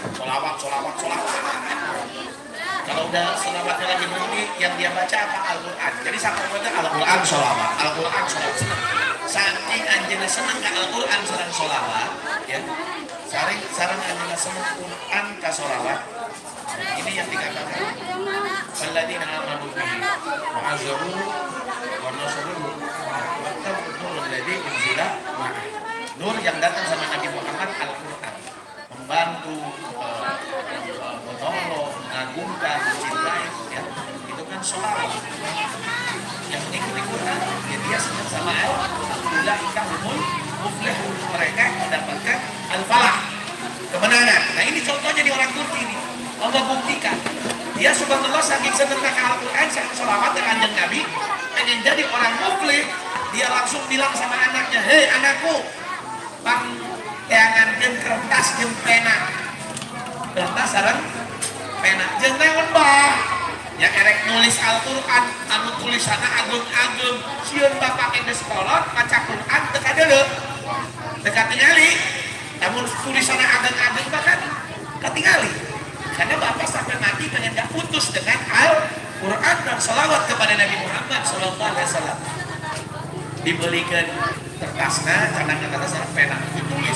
Kalau udah sholawatnya lagi bunyi, yang dia baca apa? Al-Quran. Jadi sampai baca Al-Quran sholawat. Saking anjingnya senang ke Al-Quran serang sholawat, ya. Sarang anjingnya senang Quran ke sholawat. Ini yang dikatakan alladzina amanu bihi wa azzaruhu wa nasaruhu wa tabu'ul ladzi unzila ma'ah. Nur yang datang sama Nabi Muhammad Al-Quran, membantu, menolong, mengagungkan, mencintai, ya. Itu kan sholawat. Yang mengikuti Quran, ya dia senang sama Allah. Ulaika humul muflihun, mereka mendapatkan al-falah, kemenangan. Nah ini contohnya di orang Turki ini. Allah buktikan dia subhanallah saking senangnya ke Al-Quran, saking sholawat dengan kanjeng Nabi, pengen jadi orang muflih. Dia langsung bilang sama anaknya, hei anakku, bang teangan jeung kertas jeung pena. Kertas sareng pena jeung naon bah yang erek nulis Al-Quran anu tulisanna agung-agung sieun bapak geus kolot maca Quran teu kadeuleu teu katingali, namun tulisanna agung-agung bahkan katingali. Karena Bapak sampai mati pengen gak putus dengan Al-Quran dan salawat kepada Nabi Muhammad SAW. dibelikan kertasnya, kadang-kadang saya pena ditulis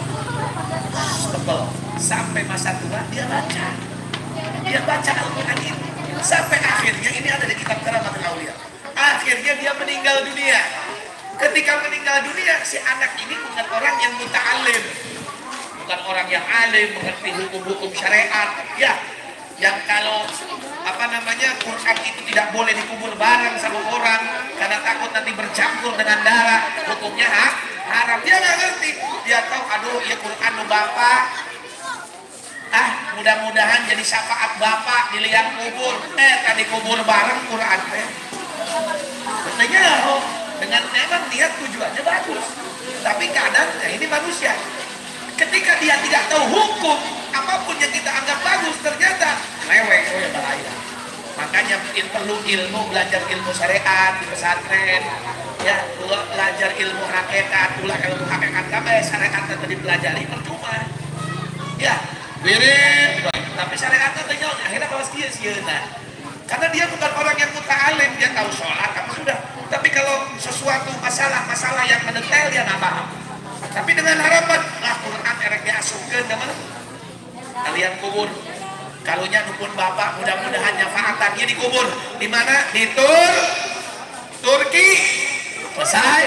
tebel sampai masa tua dia baca Al-Quran ini sampai akhirnya ini ada di kitab Karamatul Aulia. Akhirnya dia meninggal dunia. Ketika meninggal dunia, si anak ini bukan orang yang muta'alim, bukan orang yang alim mengerti hukum-hukum syariat, ya, yang kalau Quran itu tidak boleh dikubur bareng sama orang karena takut nanti bercampur dengan darah, hukumnya haram. Dia nggak ngerti, dia tahu aduh ya Quran lu bapak, mudah-mudahan jadi syafaat bapak di liang kubur, tadi kubur bareng Quran katanya dengan memang niat tujuannya bagus, tapi kadangnya ini manusia ketika dia tidak tahu hukum apapun yang kita anggap bagus ternyata lewek, ya bahaya. Makanya perlu ilmu, belajar ilmu syariat di pesantren, ya, belajar ilmu hakikat, ulah ilmu hakikat kabeh syariat tadi dipelajari percuma, ya, wirid, tapi syariatnya tanya akhirnya kawas dia sieuna. Karena dia bukan orang yang muta'alim, dia tahu sholat, tapi sudah. Tapi kalau sesuatu masalah yang mendetail dia nggak paham. Tapi dengan harapan, Quran erek diasupkeun ka mana? Kalian kubur. Kalunya nupun bapak, mudah-mudahan nyafaatannya dikubur. Di mana? Di Turki. Selesai.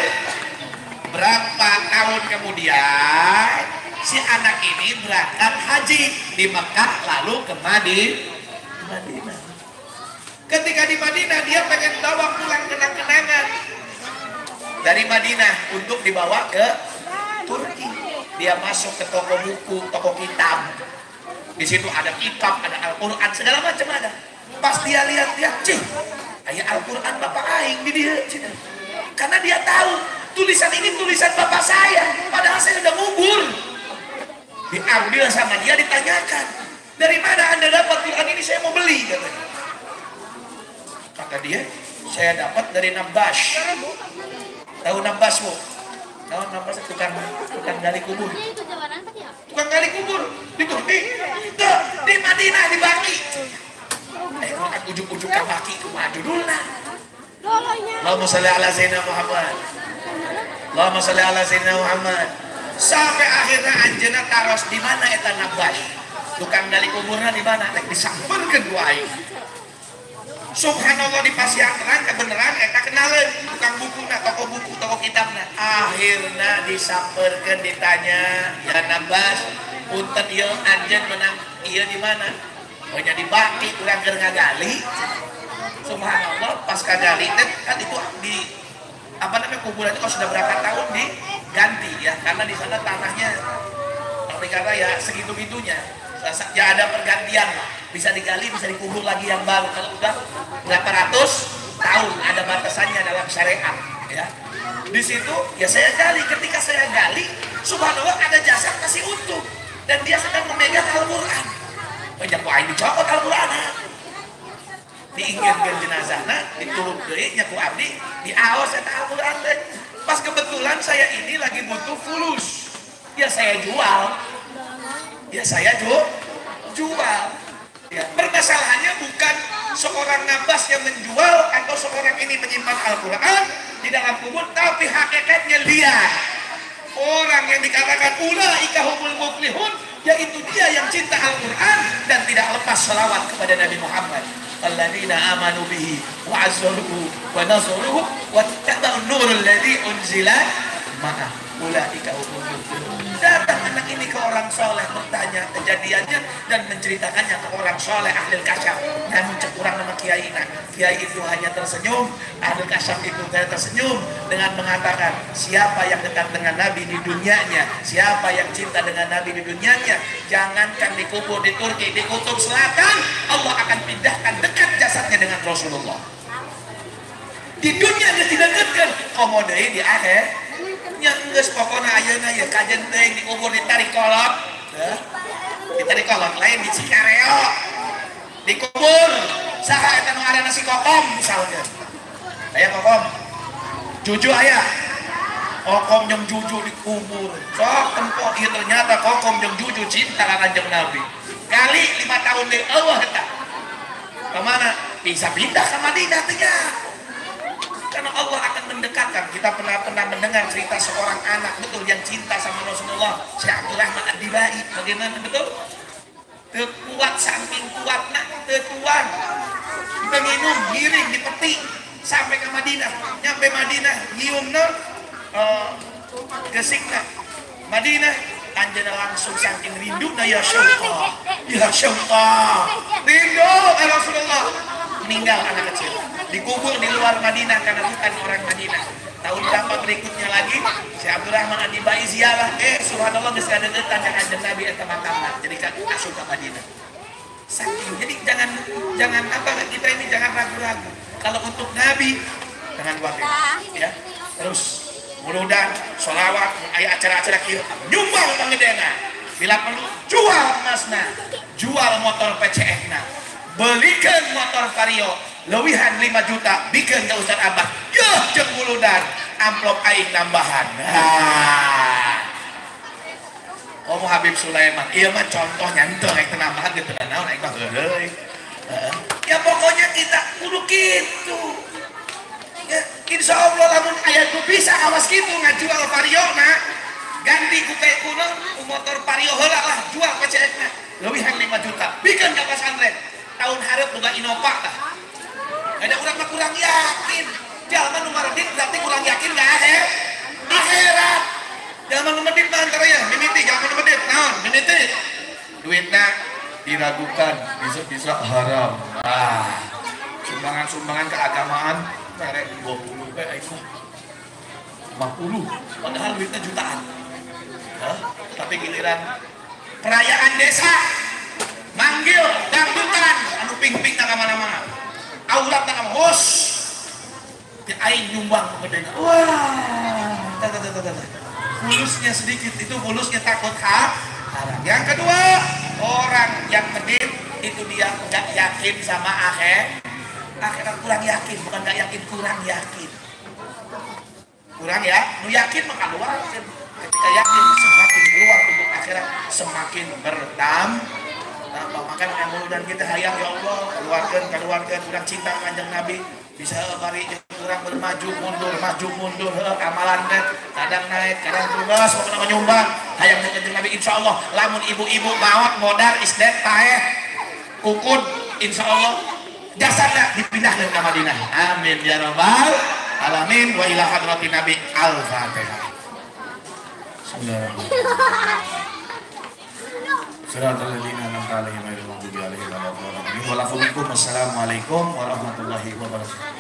Berapa tahun kemudian si anak ini berangkat haji di Mekah lalu ke Madinah. Ketika di Madinah dia pengen bawa pulang kenang-kenangan dari Madinah untuk dibawa ke Turki. Dia masuk ke toko buku, toko kitab. Di situ ada kitab, ada Al-Quran, segala macam ada. Pas dia lihat-lihat, cih, ayat Al-Quran bapak aing di dia. Karena dia tahu tulisan ini tulisan bapak saya, padahal saya sudah ngubur. Diambil sama dia, ditanyakan, dari mana anda dapat Quran ini? Saya mau beli, katanya. Kata dia, saya dapat dari Nabash. Tahu Nabash, Bu? Tahu Nabash, tukang gali kubur. Tukang gali kubur di Turki. Di Madinah, di Baki. Kan ujuk-ujuk ke Baki, ke maju dulu lah. Allahumma sholli ala sayyidina Muhammad. Allahumma sholli ala sayyidina Muhammad. Sampai akhirnya anjeunna taros di mana eta Nabash. Tukang gali kuburnya di mana? Nek disamperkeun ku aing. Subhanallah di pasiangan kebenaran eta kenalin tukang buku, toko buku, toko kitabna. Akhirnya disamperkeun ditanya, ya Nabas, punten ieu anjeun menang ieu di mana? Oh nya di Baki urang keur ngagali. Subhanallah pas kagali teh kan itu di kuburan itu kalau sudah berapa tahun diganti ya karena di sana tanahnya tapi karena ya segitu-gitunya. Ya ada pergantian, bisa digali, bisa dikubur lagi yang baru. Kalau udah berapa ratus tahun ada batasannya dalam syariat. Ya, di situ ya saya gali. Ketika saya gali, subhanallah ada jasad masih utuh dan dia sedang memegang Al-Quran. Banyak ku aing dicopot Al-Quran. Diinginkan jenazahnya, diturun deui nya ku abdi, diaos eta Al-Quran teh. Pas kebetulan saya ini lagi butuh fulus, ya saya jual. Ya saya jual. Ya, permasalahannya bukan seorang Nabas yang menjual atau seorang ini menyimpan Al-Quran di dalam kubur, tapi hakikatnya dia orang yang dikatakan ulaika humul muflihun, yaitu dia yang cinta Al-Quran dan tidak lepas salawat kepada Nabi Muhammad. Alladzina amanu bihi wa azzaruhu wa nasaruhu wa taba'un nurul ladzi unzila ma'a ulaika humul muflihun. Datang anak ini ke orang soleh bertanya kejadiannya dan menceritakannya ke orang soleh ahli kasyaf. Namun cek orang nama kiai itu hanya tersenyum, ahli kasyaf itu hanya tersenyum dengan mengatakan siapa yang dekat dengan Nabi di dunianya, siapa yang cinta dengan Nabi di dunianya, jangankan dikubur di Turki, di kutub selatan Allah akan pindahkan dekat jasadnya dengan Rasulullah. Di dunia dia tidak dekat, komodai di akhir nya geus pokona ayeuna ya kajen teh dikubur di Tarikolot. Di Tarikolot lain di Cikareo. Dikubur saha eta nu ngaranna si Kokom misalnya. Aya Kokom. Juju aya. Kokom jeung Juju dikubur. Sok tempo ieu ternyata Kokom jeung Juju cinta ka Kanjeng Nabi. Kali 5 tahun deui eueuh eta. Ka mana? Bisa pindah ka Madinah teh nya. Karena Allah akan mendekatkan. Kita pernah mendengar cerita seorang anak betul yang cinta sama Rasulullah, Syekh Abdurrahman Ad-Dibai. Bagaimana betul? Terkuat saking kuatnya, tertuan. Kita minum, giring di peti sampai ke Madinah. Nyampe Madinah, nyiumna gesikna. Madinah, anjana langsung saking rindunya ya syauqah. Ya syauqah. Rindu Rasulullah. Meninggal anak kecil. Dikubur di luar Madinah karena bukan orang Madinah. Tahun berapa berikutnya lagi, Syekh Abdurrahman Ad-Dibai ziarah, subhanallah geus kadeukeutan jeung kanjeng Nabi eta makamna. Jadi asup ka Madinah. Saking. Jadi jangan apa kita ini jangan ragu-ragu. Kalau untuk Nabi jangan khawatir, ya. Terus mudah-mudahan sholawat aya acara-acara kieu nyumbang mangedena. Bila perlu jual emasna, jual motor PCX-na. Belikan motor Vario lewihan 5 juta bikin ke Ustaz Abah jeung buludan amplop aing tambahan. Om Habib Sulaiman ieu mah contoh nyanteu rek tambahan gitu naon aing mah heueuy. Ya pokoknya kita kudu kitu. Ya, insya Allah lamun aya nu bisa awas kitu ngajual Vario na ganti ku kuno motor Vario heula lah jual PCX-na lewihan 5 juta bikin ka pesantren. Tahun harap juga Innova lah. Ada orang mah kurang yakin. Jalma nu maredit berarti kurang yakin nggak ada. Di akhirat. Jalma nu medit mah antara ya mimiti jalma nu medit. Naon? Mimiti. Duitna diragukan bisa haram. Sumbangan keagamaan merek 20 bae aing mah. 50. Padahal duitnya jutaan. Tapi giliran perayaan desa manggil dangdutan anu ping-ping na mana-mana aurat na kamu hos di aing nyumbang gedenya. Wah fulusnya sedikit itu fulusnya takut haram. Yang kedua orang yang medit itu dia nggak yakin sama akhirat kurang yakin, bukan nggak yakin kurang yakin ya nu yakin maka keluar ketika yakin semakin keluar untuk akhirat semakin bertambah. Maka mudah-mudahan kita hayang ya Allah keluarkan kurang cinta kanjeng Nabi bisa bari kurang bermaju mundur amalan kadang naik kadang turun pokoknya menyumbang hayang kanjeng Nabi insyaallah lamun ibu-ibu maot modal isdet tae ukud insyaallah jasadna dipindahkeun ka Madinah. Amin ya rabbal alamin wa ila hadratin Nabi al-Fatihah. Bismillahirrahmanirrahim. Wassalamualaikum warahmatullahi wabarakatuh.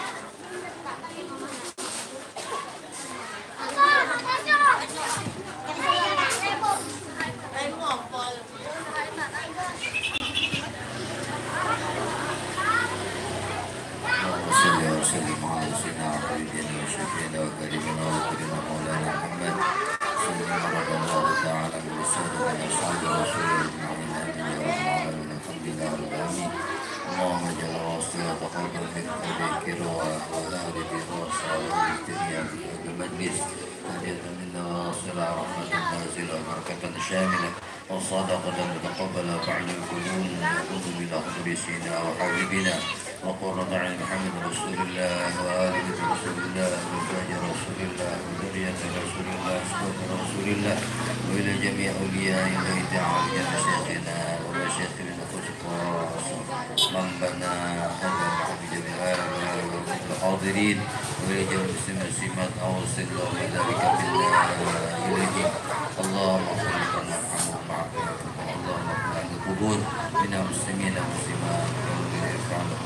وصدقة متقبلة بعد القلوب ونعوذ بأقدسنا وحبيبنا وقرة عين محمد رسول الله وآل بيت رسول الله وزوج رسول الله وذرية رسول الله وصحبه رسول الله وإلى جميع أولياء الله تعالى جل شيخنا ومشايخنا من بنى هذا المعبد بهذا والحاضرين وإلى جميع المسلمات أوصل الله وذلك بالله إليه اللهم صل وسلم اللهم اغفر القبور من المسلمين والمسلمات وارفع لهم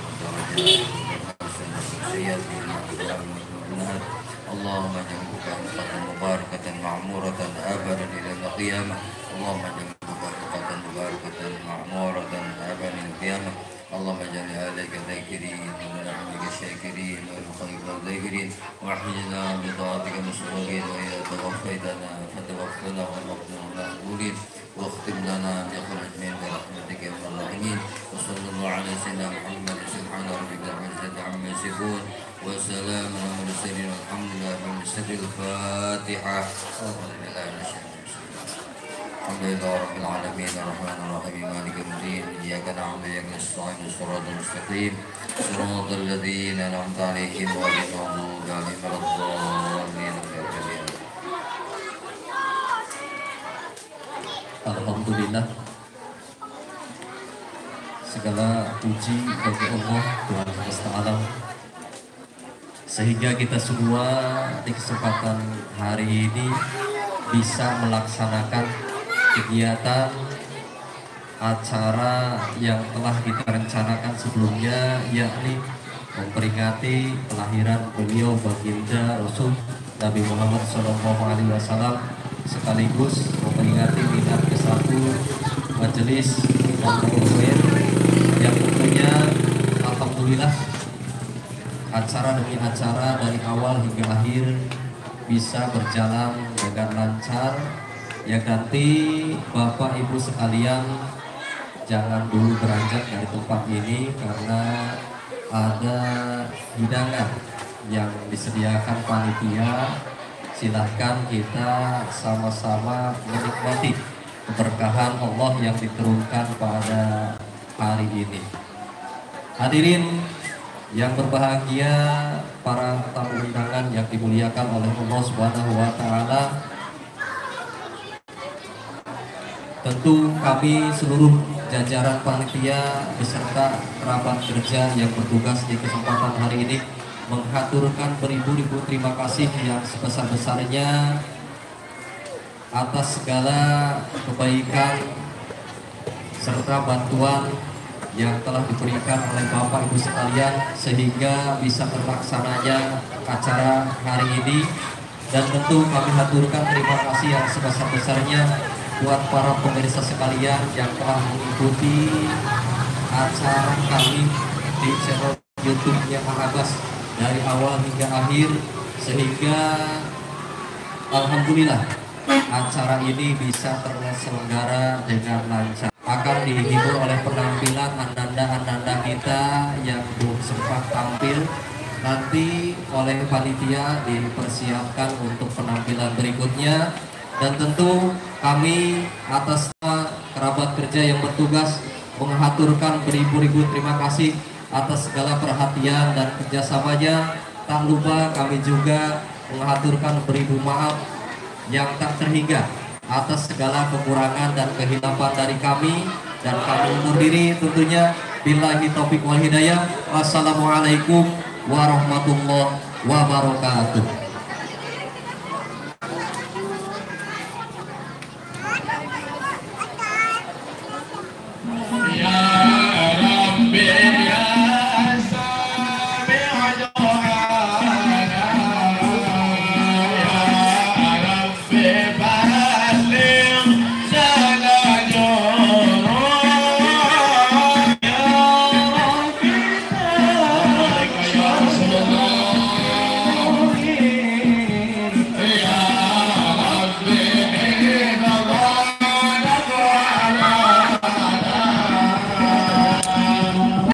درجات اللهم اجعلك مباركة معمورة أبدا إلى القيامة اللهم اجعلك مباركة معمورة أبدا إلى القيامة اللهم اجعل عليك ذاكرين ونعمك شاكرين والخير ذاكرين واحفظنا بطاعتك مسؤولين وإذا توفيتنا فتوفنا ونحن مقبولين واختم لنا بخرج من برحمتك يا ارحم الراحمين وصلى الله على سيدنا محمد سبحان ربك رب العزة عما يصفون وسلام على المرسلين والحمد لله من سر الفاتحة. Alhamdulillah Rabbil Alamin Ar-Rahman Ar-Rahim Maliki Yawmiddin Iyyaka na'budu wa iyyaka nasta'in Shiratal mustaqim Shiratal ladzina an'amta 'alaihim ghairil maghdubi 'alaihim waladdallin. Alhamdulillah, segala puji bagi Allah Tuhan semesta alam, sehingga kita semua di kesempatan hari ini bisa melaksanakan kegiatan acara yang telah kita rencanakan sebelumnya, yakni memperingati kelahiran beliau baginda Rasul Nabi Muhammad SAW, sekaligus memperingati minat ke-1 majelis Al-Quran yang tentunya alhamdulillah acara demi acara dari awal hingga akhir bisa berjalan dengan lancar. Yang nanti Bapak Ibu sekalian jangan dulu beranjak dari tempat ini karena ada hidangan yang disediakan panitia. Silahkan kita sama-sama menikmati keberkahan Allah yang diturunkan pada hari ini. Hadirin yang berbahagia, para tamu undangan yang dimuliakan oleh Allah Subhanahu wa Ta'ala, tentu kami seluruh jajaran panitia beserta kerabat kerja yang bertugas di kesempatan hari ini menghaturkan beribu-ribu terima kasih yang sebesar-besarnya atas segala kebaikan serta bantuan yang telah diberikan oleh Bapak Ibu sekalian sehingga bisa terlaksananya acara hari ini. Dan tentu kami haturkan terima kasih yang sebesar-besarnya buat para pemirsa sekalian yang telah mengikuti acara kami di channel YouTube-nya Al-Abbas dari awal hingga akhir, sehingga alhamdulillah acara ini bisa terselenggara dengan lancar. Akan dihibur oleh penampilan ananda-ananda kita yang belum sempat tampil. Nanti oleh panitia dipersiapkan untuk penampilan berikutnya. Dan tentu kami atas nama kerabat kerja yang bertugas menghaturkan beribu-ribu terima kasih atas segala perhatian dan kerjasamanya. Tak lupa kami juga menghaturkan beribu maaf yang tak terhingga atas segala kekurangan dan kehilapan dari kami. Dan kami undur diri tentunya. Billahi taufiq wal hidayah. Wassalamualaikum warahmatullahi wabarakatuh.